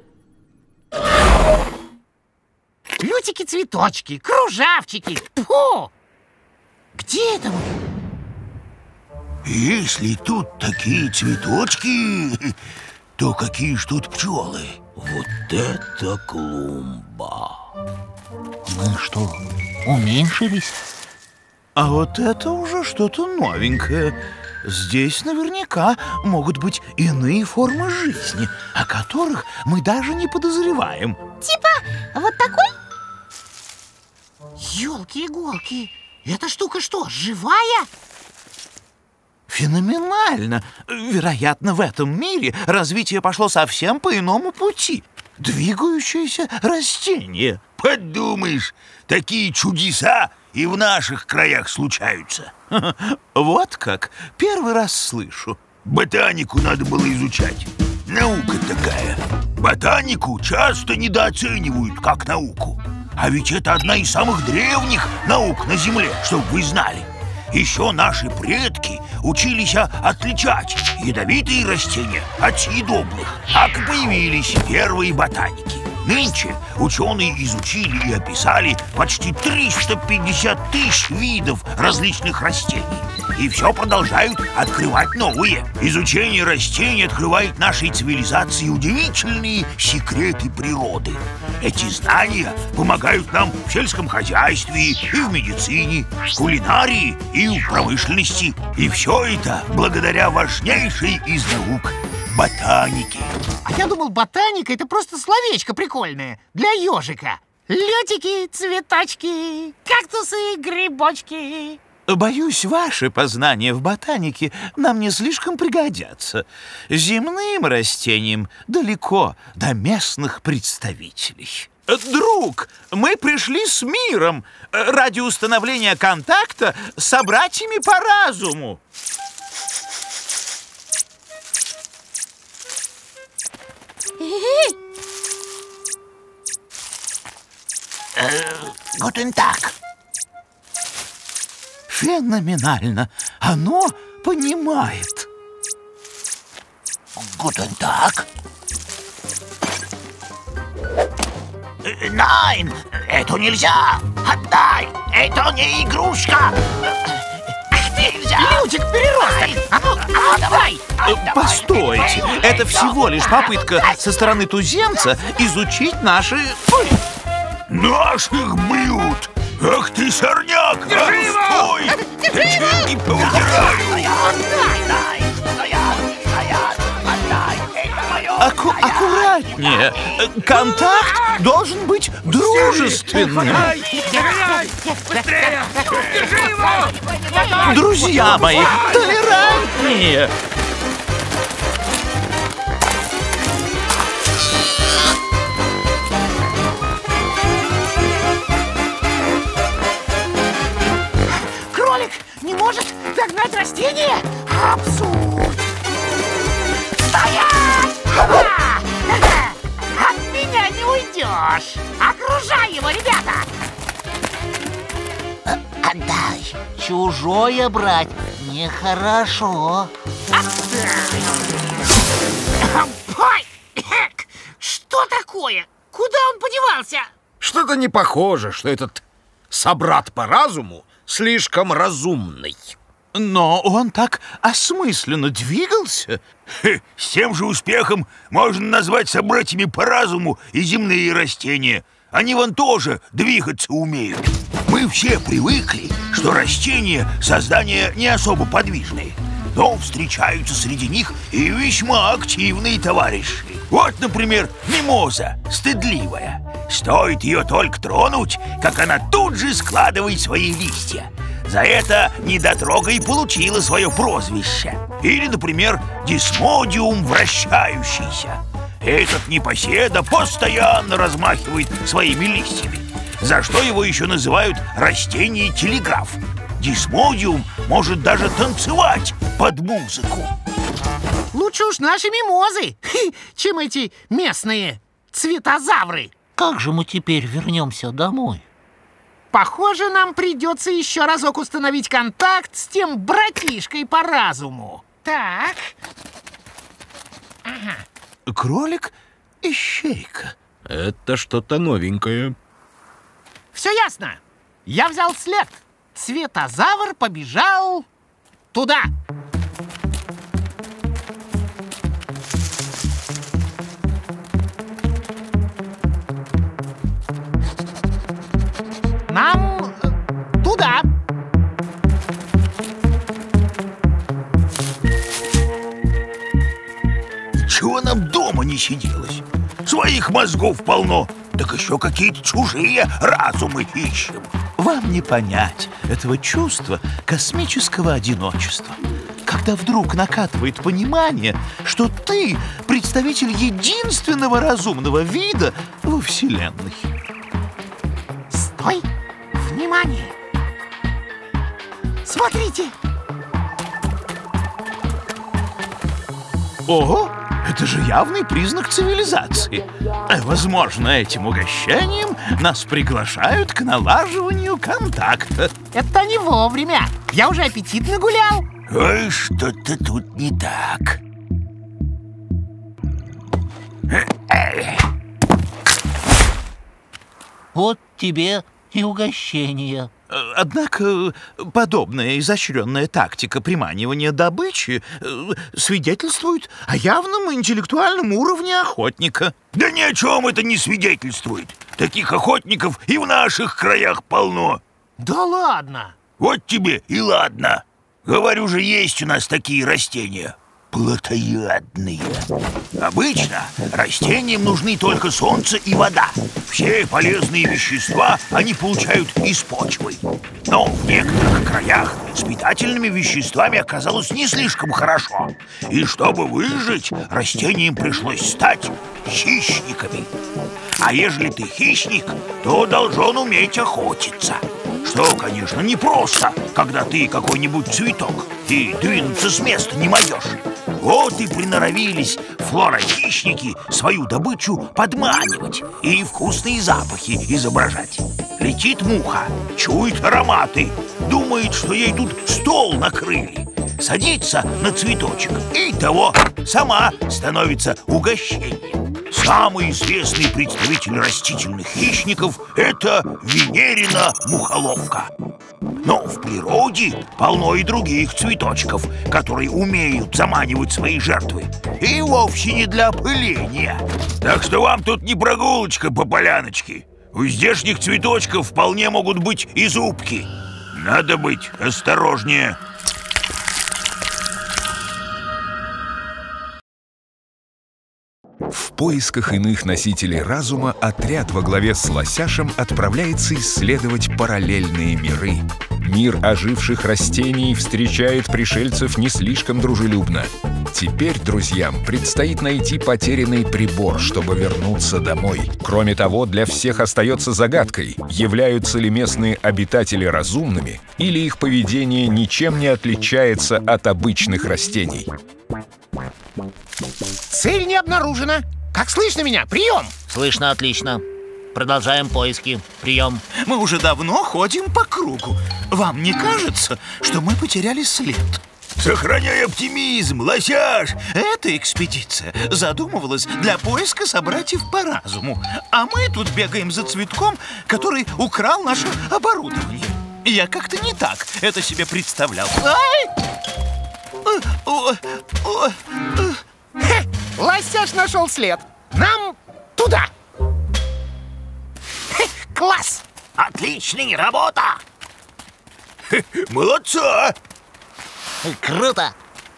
Лютики-цветочки, кружавчики. Фу! Где это мы? Если тут такие цветочки, то какие ж тут пчелы? Вот это клумба! Мы что, уменьшились? А вот это уже что-то новенькое. Здесь наверняка могут быть иные формы жизни, о которых мы даже не подозреваем. Типа вот такой? Ёлки-иголки, эта штука что, живая? Феноменально! Вероятно, в этом мире развитие пошло совсем по иному пути. Двигающееся растение. Подумаешь, такие чудеса и в наших краях случаются. Вот как? Первый раз слышу. Ботанику надо было изучать. Наука такая. Ботанику часто недооценивают как науку. А ведь это одна из самых древних наук на Земле, чтобы вы знали. Еще наши предки учились отличать ядовитые растения от съедобных. Так и появились первые ботаники. Нынче ученые изучили и описали почти триста пятьдесят тысяч видов различных растений. И все продолжают открывать новые. Изучение растений открывает нашей цивилизации удивительные секреты природы. Эти знания помогают нам в сельском хозяйстве и в медицине, в кулинарии и в промышленности. И все это благодаря важнейшей из наук – ботанике. А я думал, ботаника — это просто словечко прикольное для ежика. Летики, цветочки, кактусы, грибочки. Боюсь, ваши познания в ботанике нам не слишком пригодятся. Земным растениям далеко до местных представителей. Друг, мы пришли с миром ради установления контакта с собратьями по разуму. Гутен так. Феноменально. Оно понимает. Гутен так. Найн, это нельзя. Отдай. Это не игрушка. Нельзя. Лютик, переросток. А ну, а ну, давай. Постойте, это всего лишь попытка со стороны туземца изучить наши... Ой. Наших блюд! Ах ты, сорняк! Держи его! Стой! Держи его! Я не поудираю! Аку аккуратнее. Контакт должен быть дружественным. Друзья мои, толерантнее. Кролик не может догнать растение? Абсурд! Стоять! Ага! От меня не уйдешь! Окружай его, ребята! Отдай. Чужое брать нехорошо. Ой! Что такое? Куда он подевался? Что-то не похоже, что этот собрат по разуму слишком разумный. Но он так осмысленно двигался. Хе, с тем же успехом можно назвать собратьями по разуму и земные растения. Они вон тоже двигаться умеют. Мы все привыкли, что растения – создания не особо подвижные. Но встречаются среди них и весьма активные товарищи. Вот, например, мимоза, стыдливая. Стоит ее только тронуть, как она тут же складывает свои листья. За это недотрога и получила свое прозвище. Или, например, десмодиум вращающийся. Этот непоседа постоянно размахивает своими листьями, за что его еще называют растение-телеграф. Десмодиум может даже танцевать под музыку. Лучше уж наши мимозы, чем эти местные цветозавры. Как же мы теперь вернемся домой? Похоже, нам придется еще разок установить контакт с тем братишкой по разуму. Так. Ага. Кролик — ищейка. Это что-то новенькое. Все ясно. Я взял след. Цветозавр побежал туда. нам дома не сиделось. Своих мозгов полно, так еще какие-то чужие разумы ищем. Вам не понять этого чувства космического одиночества, когда вдруг накатывает понимание, что ты представитель единственного разумного вида во Вселенной. Стой! Внимание! Смотрите! Ого! Это же явный признак цивилизации. Возможно, этим угощением нас приглашают к налаживанию контакта. Это не вовремя. Я уже аппетит нагулял. Ой, что-то тут не так. Вот тебе и угощение. Однако подобная изощренная тактика приманивания добычи э, свидетельствует о явном интеллектуальном уровне охотника. Да ни о чем это не свидетельствует. Таких охотников и в наших краях полно. Да ладно. Вот тебе и ладно. Говорю же, есть у нас такие растения. Плотоядные. Обычно растениям нужны только солнце и вода. Все полезные вещества они получают из почвы. Но в некоторых краях с питательными веществами оказалось не слишком хорошо. И чтобы выжить, растениям пришлось стать хищниками. А ежели ты хищник, то должен уметь охотиться. Что, конечно, непросто, когда ты какой-нибудь цветок и двинуться с места не можешь. Вот и приноровились флора-хищники свою добычу подманивать и вкусные запахи изображать. Летит муха, чует ароматы, думает, что ей тут стол накрыли. Садится на цветочек и того сама становится угощением. Самый известный представитель растительных хищников – это Венерина мухоловка. Но в природе полно и других цветочков, которые умеют заманивать свои жертвы. И вовсе не для опыления. Так что вам тут не прогулочка по поляночке. У здешних цветочков вполне могут быть и зубки. Надо быть осторожнее. В поисках иных носителей разума отряд во главе с Лосяшем отправляется исследовать параллельные миры. Мир оживших растений встречает пришельцев не слишком дружелюбно. Теперь друзьям предстоит найти потерянный прибор, чтобы вернуться домой. Кроме того, для всех остается загадкой, являются ли местные обитатели разумными или их поведение ничем не отличается от обычных растений. Цель не обнаружена. Как слышно меня? Прием! Слышно отлично. Продолжаем поиски. Прием. Мы уже давно ходим по кругу. Вам не кажется, что мы потеряли след? Сохраняй оптимизм, Лосяш! Эта экспедиция задумывалась для поиска собратьев по разуму. А мы тут бегаем за цветком, который украл наше оборудование. Я как-то не так это себе представлял. Ай! Ха! Лосяш нашел след. Нам туда. Ха! Класс! Отличная работа! Молодца! Круто!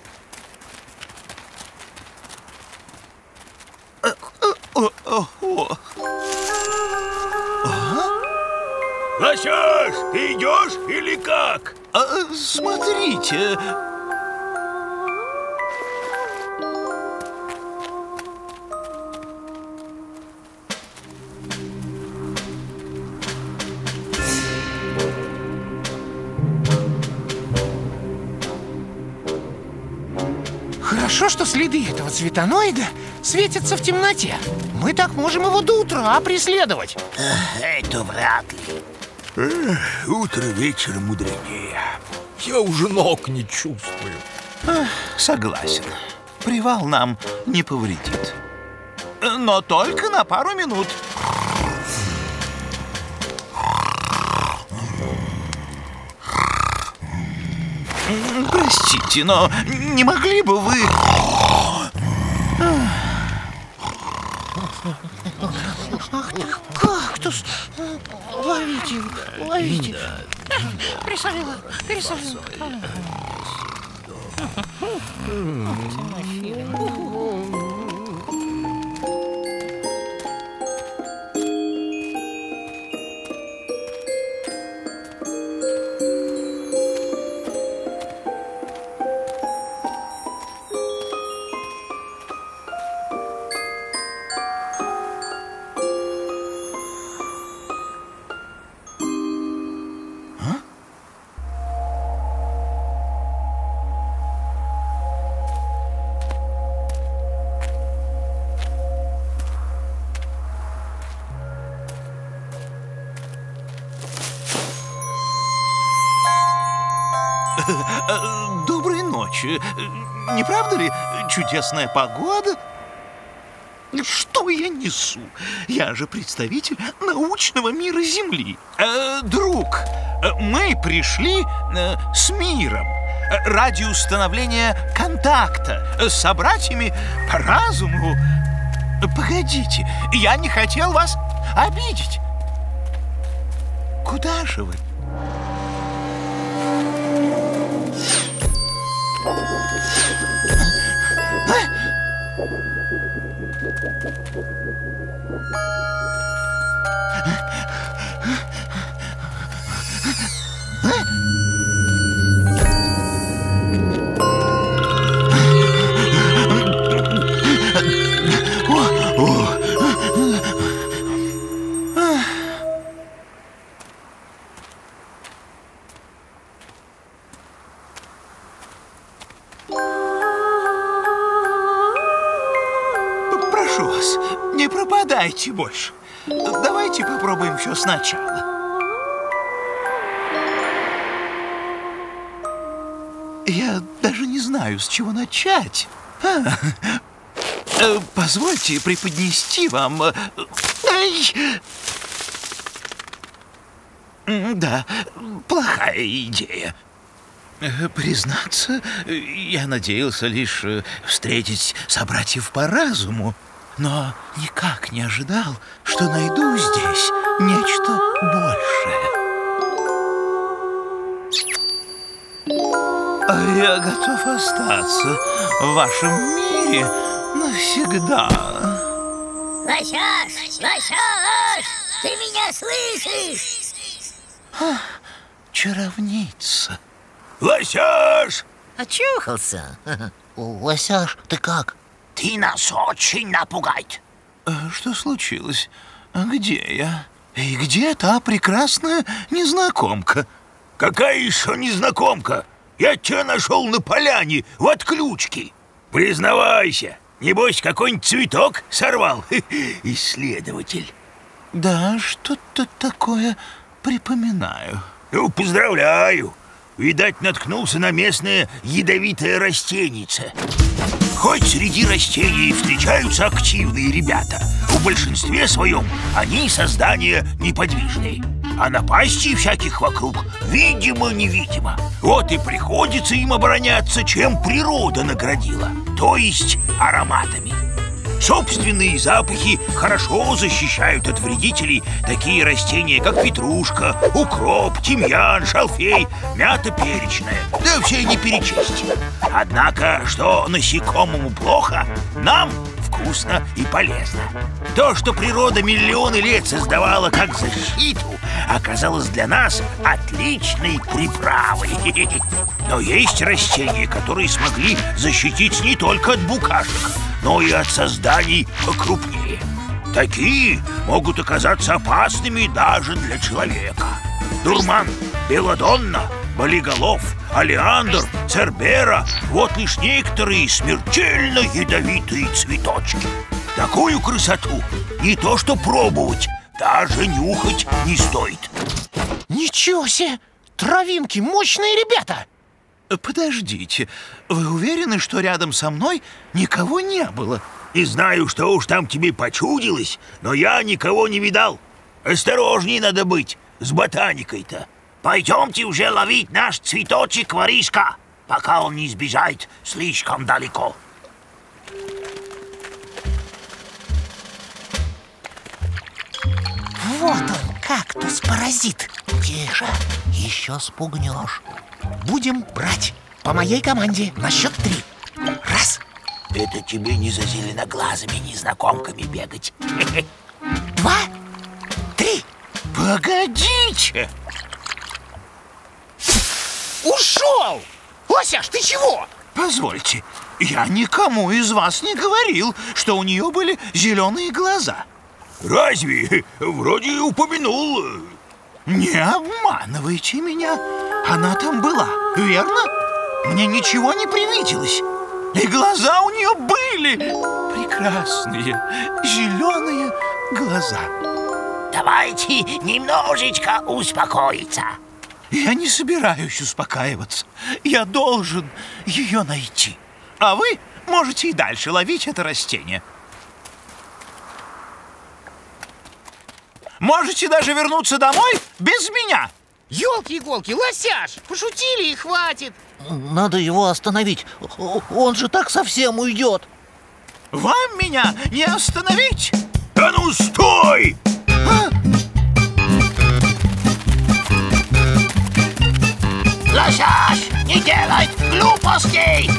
Лосяш, ты идешь или как? А, смотрите. Хорошо, что следы этого цветоноида светятся в темноте. Мы так можем его до утра преследовать. Это вряд ли. Эх, утро вечером мудренее. Я уже ног не чувствую. Согласен. Привал нам не повредит. Но только на пару минут. Простите, но не могли бы вы... Кактус! Ловите его, ловите! Присовила, присовила! Э, доброй ночи. Не правда ли чудесная погода? Что я несу? Я же представитель научного мира Земли. Э, друг, мы пришли э, с миром ради установления контакта с собратьями по разуму. Погодите, я не хотел вас обидеть. Куда же вы? Прошу вас, не пропадайте больше. Давайте попробуем все сначала. Я даже не знаю, с чего начать. А, э, позвольте преподнести вам... э, Ай! М, Да, плохая идея. Э, Признаться, э, я надеялся лишь э, встретить собратьев по разуму, но никак не ожидал, что найду здесь нечто большее. А я готов остаться в вашем мире навсегда. Лосяш, Лосяш, ты меня слышишь? А, чаровница. Лосяш! Очухался. Лосяш, ты как? Ты нас очень напугать. Что случилось? Где я? И где та прекрасная незнакомка? Какая еще незнакомка? Я тебя нашел на поляне в отключке. Признавайся, небось какой-нибудь цветок сорвал, исследователь. Да, что-то такое припоминаю. Ну, поздравляю. Видать, наткнулся на местное ядовитое растенице. Хоть среди растений встречаются активные ребята, в большинстве своем они создания неподвижные. А напастей всяких вокруг видимо-невидимо. Вот и приходится им обороняться, чем природа наградила, то есть ароматами. Собственные запахи хорошо защищают от вредителей такие растения, как петрушка, укроп, тимьян, шалфей, мята перечная. Да все не перечесть. Однако, что насекомому плохо, нам вкусно и полезно. То, что природа миллионы лет создавала как защиту, оказалось для нас отличной приправой. Но есть растения, которые смогли защитить не только от букашек, но и от созданий покрупнее. Такие могут оказаться опасными даже для человека. Дурман, белладонна, болиголов, олеандр, цербера — вот лишь некоторые смертельно ядовитые цветочки. Такую красоту не то что пробовать, даже нюхать не стоит. Ничего себе! Травинки, мощные ребята! Подождите, вы уверены, что рядом со мной никого не было? Не знаю, что уж там тебе почудилось, но я никого не видал. Осторожней надо быть с ботаникой-то. Пойдемте уже ловить наш цветочек воришка, пока он не сбежает слишком далеко. Вот он, кактус-паразит. Тише, еще спугнешь. Будем брать по моей команде на счет три. Раз. Это тебе не за зеленоглазыми незнакомками бегать. Два. Три. Погодите! Ушел! Лосяш, ты чего? Позвольте, я никому из вас не говорил, что у нее были зеленые глаза. Разве? Вроде упомянул. Не обманывайте меня. Она там была, верно? Мне ничего не привиделось. И глаза у нее были прекрасные, зеленые глаза. Давайте немножечко успокоиться. Я не собираюсь успокаиваться. Я должен ее найти. А вы можете и дальше ловить это растение. Можете даже вернуться домой без меня. Ёлки-иголки, Лосяш, пошутили и хватит. Надо его остановить. Он же так совсем уйдет. Вам меня не остановить? Да ну стой! А? Лосяш, не делай глупостей!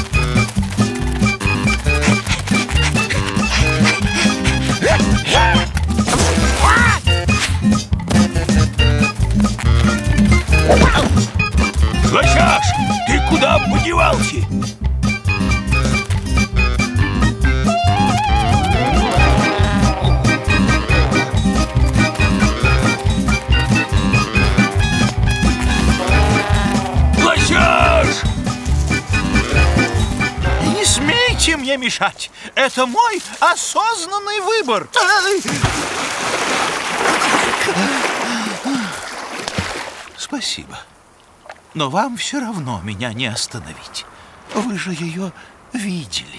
Лосяш, ты куда подевался? Лосяш! Не смейте мне мешать! Это мой осознанный выбор! Спасибо. Но вам все равно меня не остановить. Вы же ее видели.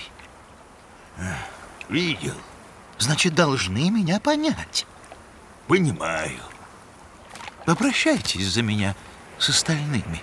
Видел. Значит, должны меня понять. Понимаю. Попрощайтесь за меня с остальными.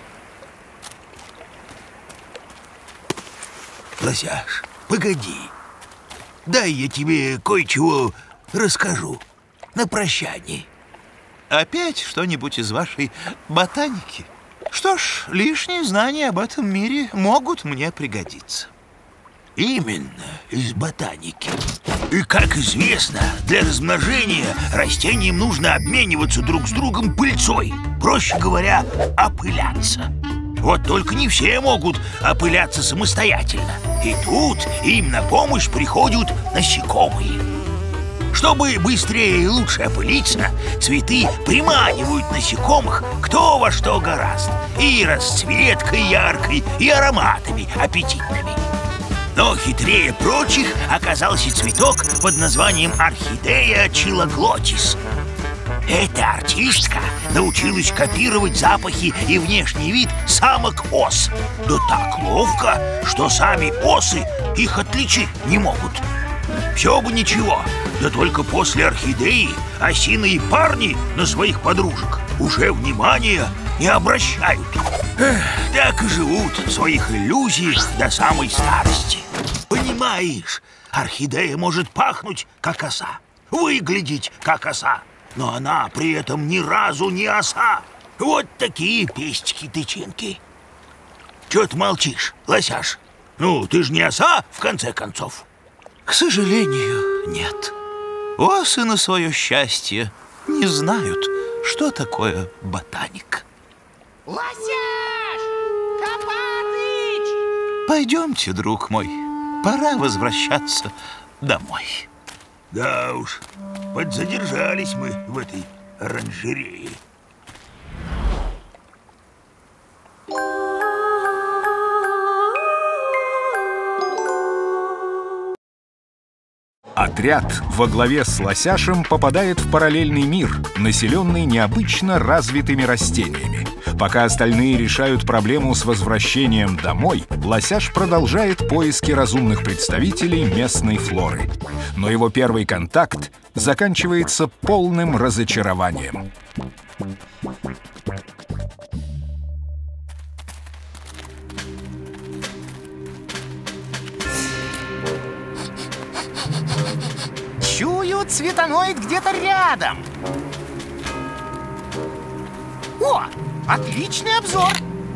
Лосяш, погоди. Дай я тебе кое-чего расскажу на прощание. Опять что-нибудь из вашей ботаники? Что ж, лишние знания об этом мире могут мне пригодиться. Именно из ботаники. И, как известно, для размножения растениям нужно обмениваться друг с другом пыльцой. Проще говоря, опыляться. Вот только не все могут опыляться самостоятельно. И тут им на помощь приходят насекомые. Чтобы быстрее и лучше опылиться, цветы приманивают насекомых кто во что гораст. И расцветкой яркой, и ароматами аппетитными. Но хитрее прочих оказался цветок под названием орхидея чилоглотис. Эта артистка научилась копировать запахи и внешний вид самок ос. Да так ловко, что сами осы их отличить не могут. Все бы ничего, да только после орхидеи осиные парни на своих подружек уже внимания не обращают. Эх, так и живут в своих иллюзиях до самой старости. Понимаешь, орхидея может пахнуть, как оса, выглядеть, как оса, но она при этом ни разу не оса. Вот такие пестики-тычинки. Чё ты молчишь, Лосяш? Ну, ты же не оса, в конце концов. К сожалению, нет. Осы на свое счастье не знают, что такое ботаник. Лосяш! Копатыч! Пойдемте, друг мой, пора возвращаться домой. Да уж, подзадержались мы в этой оранжерее. Отряд во главе с Лосяшем попадает в параллельный мир, населенный необычно развитыми растениями. Пока остальные решают проблему с возвращением домой, Лосяш продолжает поиски разумных представителей местной флоры. Но его первый контакт заканчивается полным разочарованием. Чую, цветоноид где-то рядом. О, отличный обзор.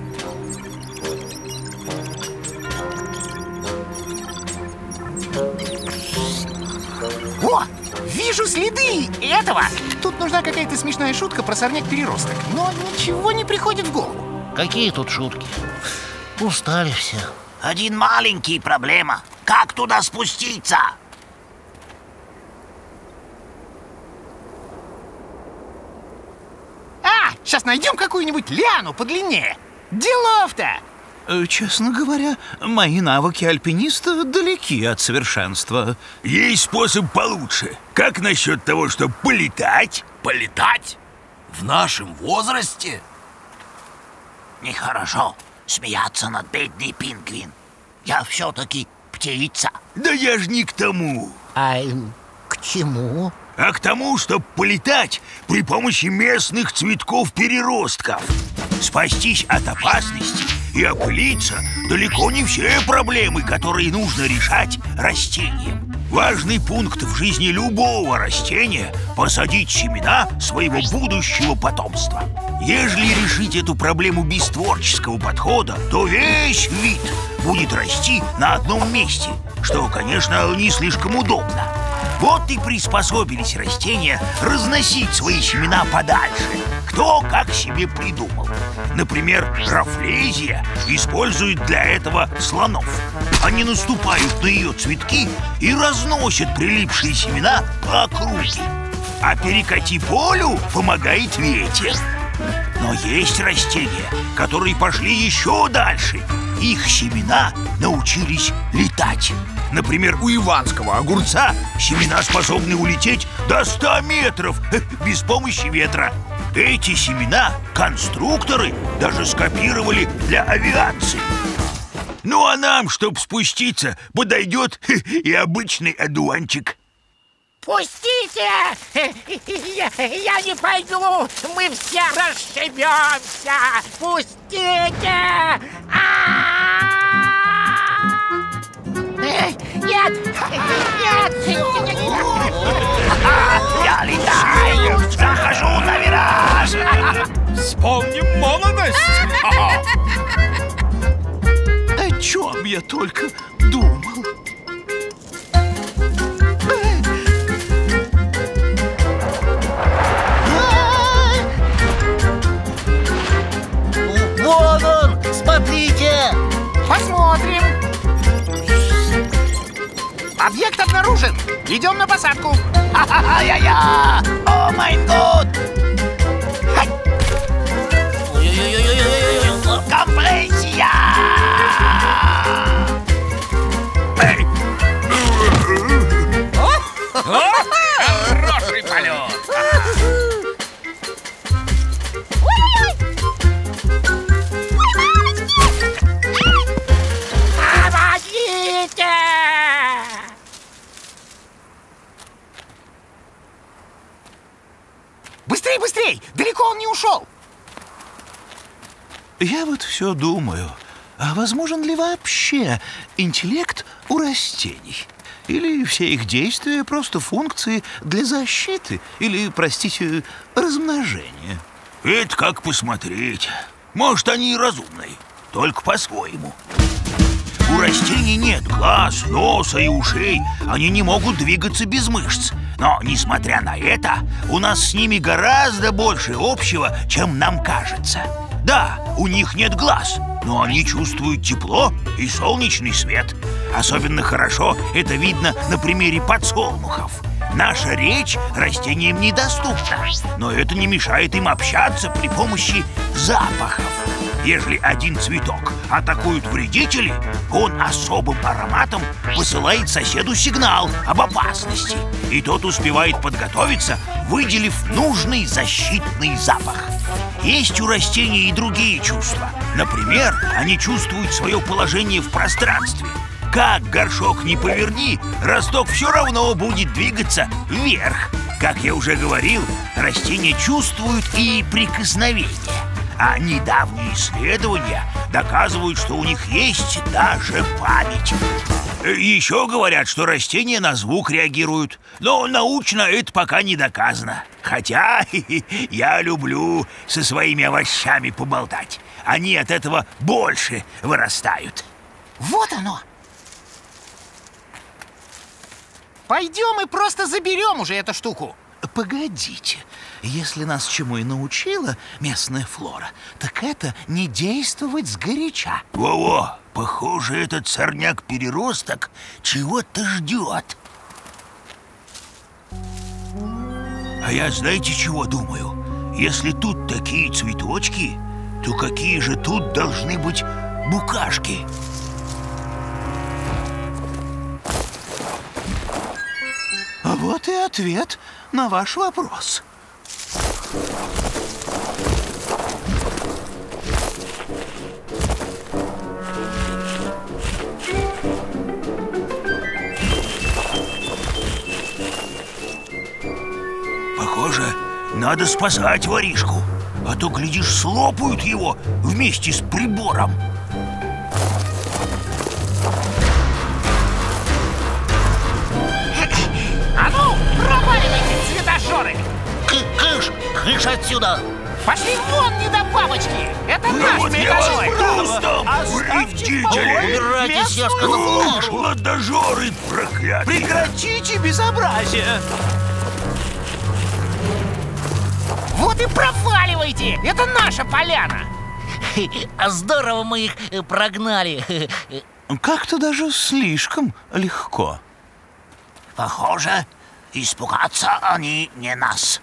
О, вижу следы этого. Тут нужна какая-то смешная шутка про сорняк-переросток, но ничего не приходит в голову. Какие тут шутки? Устали все. Один маленький проблема. Как туда спуститься? А, сейчас найдем какую-нибудь лиану подлиннее. Делов-то! Честно говоря, мои навыки альпиниста далеки от совершенства. Есть способ получше. Как насчет того, чтобы полетать? Полетать? В нашем возрасте? нехорошо смеяться над бедный пингвин. Я все-таки птица. Да я ж не к тому. А к чему? А к тому, чтобы полетать при помощи местных цветков-переростков. Спастись от опасности и опылиться далеко не все проблемы, которые нужно решать растениям. Важный пункт в жизни любого растения – посадить семена своего будущего потомства. Ежели решить эту проблему без творческого подхода, то весь вид будет расти на одном месте, что, конечно, не слишком удобно. Вот и приспособились растения разносить свои семена подальше, кто как себе придумал. Например, рафлезия использует для этого слонов. Они наступают на ее цветки и разносят прилипшие семена по округе. А перекати полю помогает ветер. Но есть растения, которые пошли еще дальше. Их семена научились летать. Например, у иванского огурца семена способны улететь до ста метров без помощи ветра. Эти семена конструкторы даже скопировали для авиации. Ну а нам, чтоб спуститься, подойдет и обычный одуванчик. Пустите! Я, я не пойду! Мы все расшибемся! Пустите! Нет! Нет! Я летаю! Захожу на вираж! Вспомним молодость! О чем я только думал? Вон он! Смотрите! Посмотрим. Объект обнаружен. Идем на посадку. Ха-ха-ха-я-я! О май год! Компрессия! Эй! Хороший полет! Помогите! Быстрей, быстрей! Далеко он не ушел. Я вот все думаю, а возможен ли вообще интеллект у растений? Или все их действия просто функции для защиты? Или, простите, размножения? Это как посмотреть. Может, они и разумные, только по-своему. У растений нет глаз, носа и ушей. Они не могут двигаться без мышц. Но, несмотря на это, у нас с ними гораздо больше общего, чем нам кажется. Да, у них нет глаз, но они чувствуют тепло и солнечный свет. Особенно хорошо это видно на примере подсолнухов. Наша речь растениям недоступна, но это не мешает им общаться при помощи запахов. Ежели один цветок атакуют вредители, он особым ароматом посылает соседу сигнал об опасности, и тот успевает подготовиться, выделив нужный защитный запах. Есть у растений и другие чувства. Например, они чувствуют свое положение в пространстве. Как горшок не поверни, росток все равно будет двигаться вверх. Как я уже говорил, растения чувствуют и прикосновение. А недавние исследования доказывают, что у них есть даже память. Еще говорят, что растения на звук реагируют. Но научно это пока не доказано. Хотя я люблю со своими овощами поболтать. Они от этого больше вырастают. Вот оно. Пойдем и просто заберем уже эту штуку. Погодите, если нас чему и научила местная флора, так это не действовать сгоряча. Во-во, похоже, этот сорняк-переросток чего-то ждет. А я знаете, чего думаю? Если тут такие цветочки, то какие же тут должны быть букашки? А вот и ответ на ваш вопрос. Надо спасать воришку, а то, глядишь, слопают его вместе с прибором. А ну, проваливайте, цветошоры! Кыш, кыш отсюда! Пошли вон, не до бабочки! Это наш цветошор! Вредители! Убирайтесь, я сказал! Ладожоры проклятые! Прекратите безобразие! Вот и проваливайте! Это наша поляна! А здорово мы их э, прогнали. Как-то даже слишком легко. Похоже, испугаться они не нас.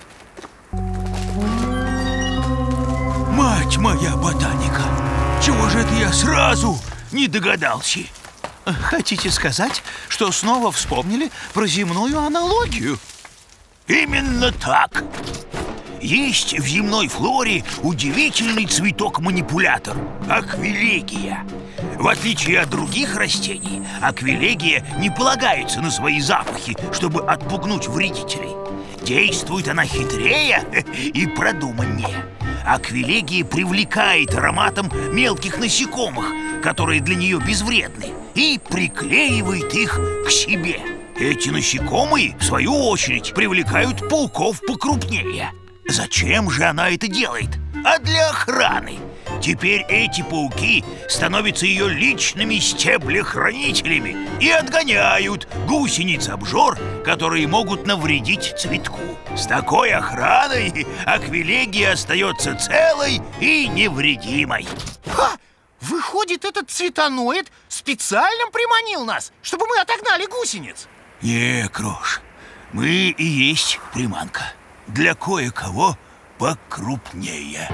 Мать моя ботаника! Чего же это я сразу не догадался? Хотите сказать, что снова вспомнили про земную аналогию? Именно так. Есть в земной флоре удивительный цветок-манипулятор – аквилегия. В отличие от других растений, аквилегия не полагается на свои запахи, чтобы отпугнуть вредителей. Действует она хитрее и продуманнее. Аквилегия привлекает ароматом мелких насекомых, которые для нее безвредны, и приклеивает их к себе. Эти насекомые, в свою очередь, привлекают пауков покрупнее. Зачем же она это делает? А для охраны. Теперь эти пауки становятся ее личными стеблехранителями и отгоняют гусениц-обжор, которые могут навредить цветку. С такой охраной аквилегия остается целой и невредимой. Ха! Выходит, этот цветоноид специально приманил нас, чтобы мы отогнали гусениц. Не, Крош, мы и есть приманка. Для кое-кого покрупнее.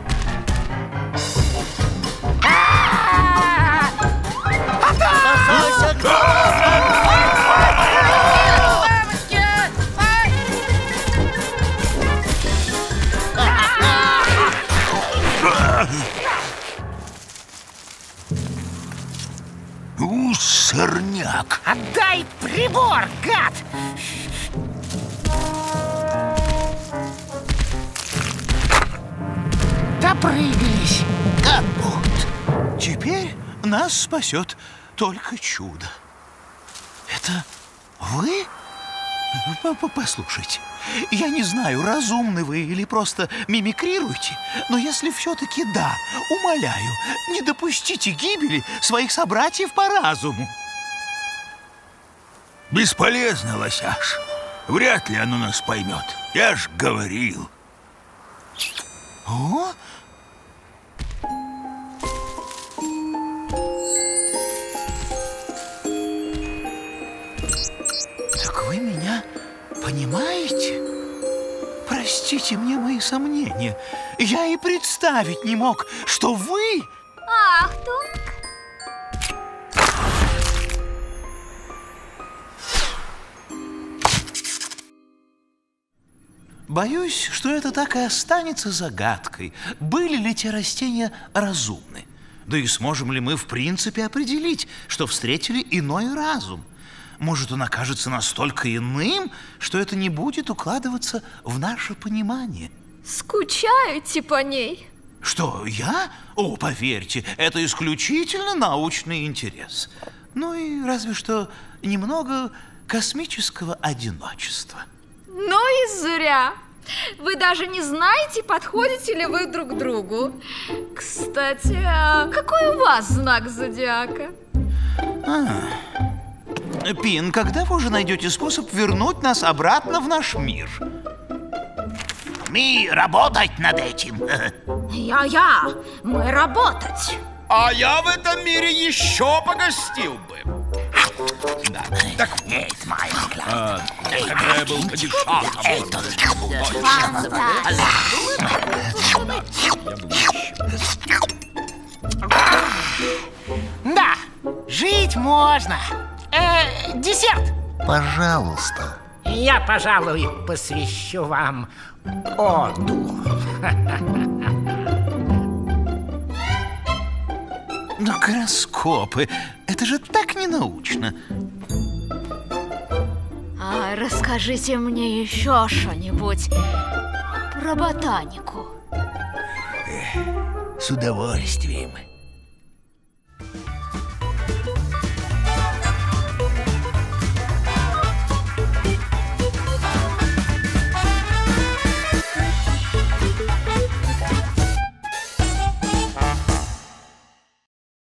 У, сорняк! Отдай прибор, гад! Допрыгались. Капут. Теперь нас спасет только чудо. Это вы? Послушайте, я не знаю, разумны вы или просто мимикрируете, но если все-таки да, умоляю, не допустите гибели своих собратьев по разуму. Бесполезно, лосяш. Вряд ли оно нас поймет. Я ж говорил. О? Так вы меня понимаете? Простите мне мои сомнения. Я и представить не мог, что вы... Ахтунг! Боюсь, что это так и останется загадкой. Были ли те растения разумны? Да и сможем ли мы в принципе определить, что встретили иной разум? Может, он окажется настолько иным, что это не будет укладываться в наше понимание? Скучаете по ней? Что, я? О, поверьте, это исключительно научный интерес. Ну и разве что немного космического одиночества. Ну и зря. Вы даже не знаете, подходите ли вы друг к другу. Кстати, а какой у вас знак зодиака? А, Пин, когда вы уже найдете способ вернуть нас обратно в наш мир? Мы работать над этим. Я-я, мы работать. А я в этом мире еще погостил бы. Да. Так нет, маленький. А, когда я был падишахом. Да, жить можно. Э, десерт. Пожалуйста. Я, пожалуй, посвящу вам оду. Но гороскопы, это же так ненаучно. А расскажите мне еще что-нибудь про ботанику? С удовольствием.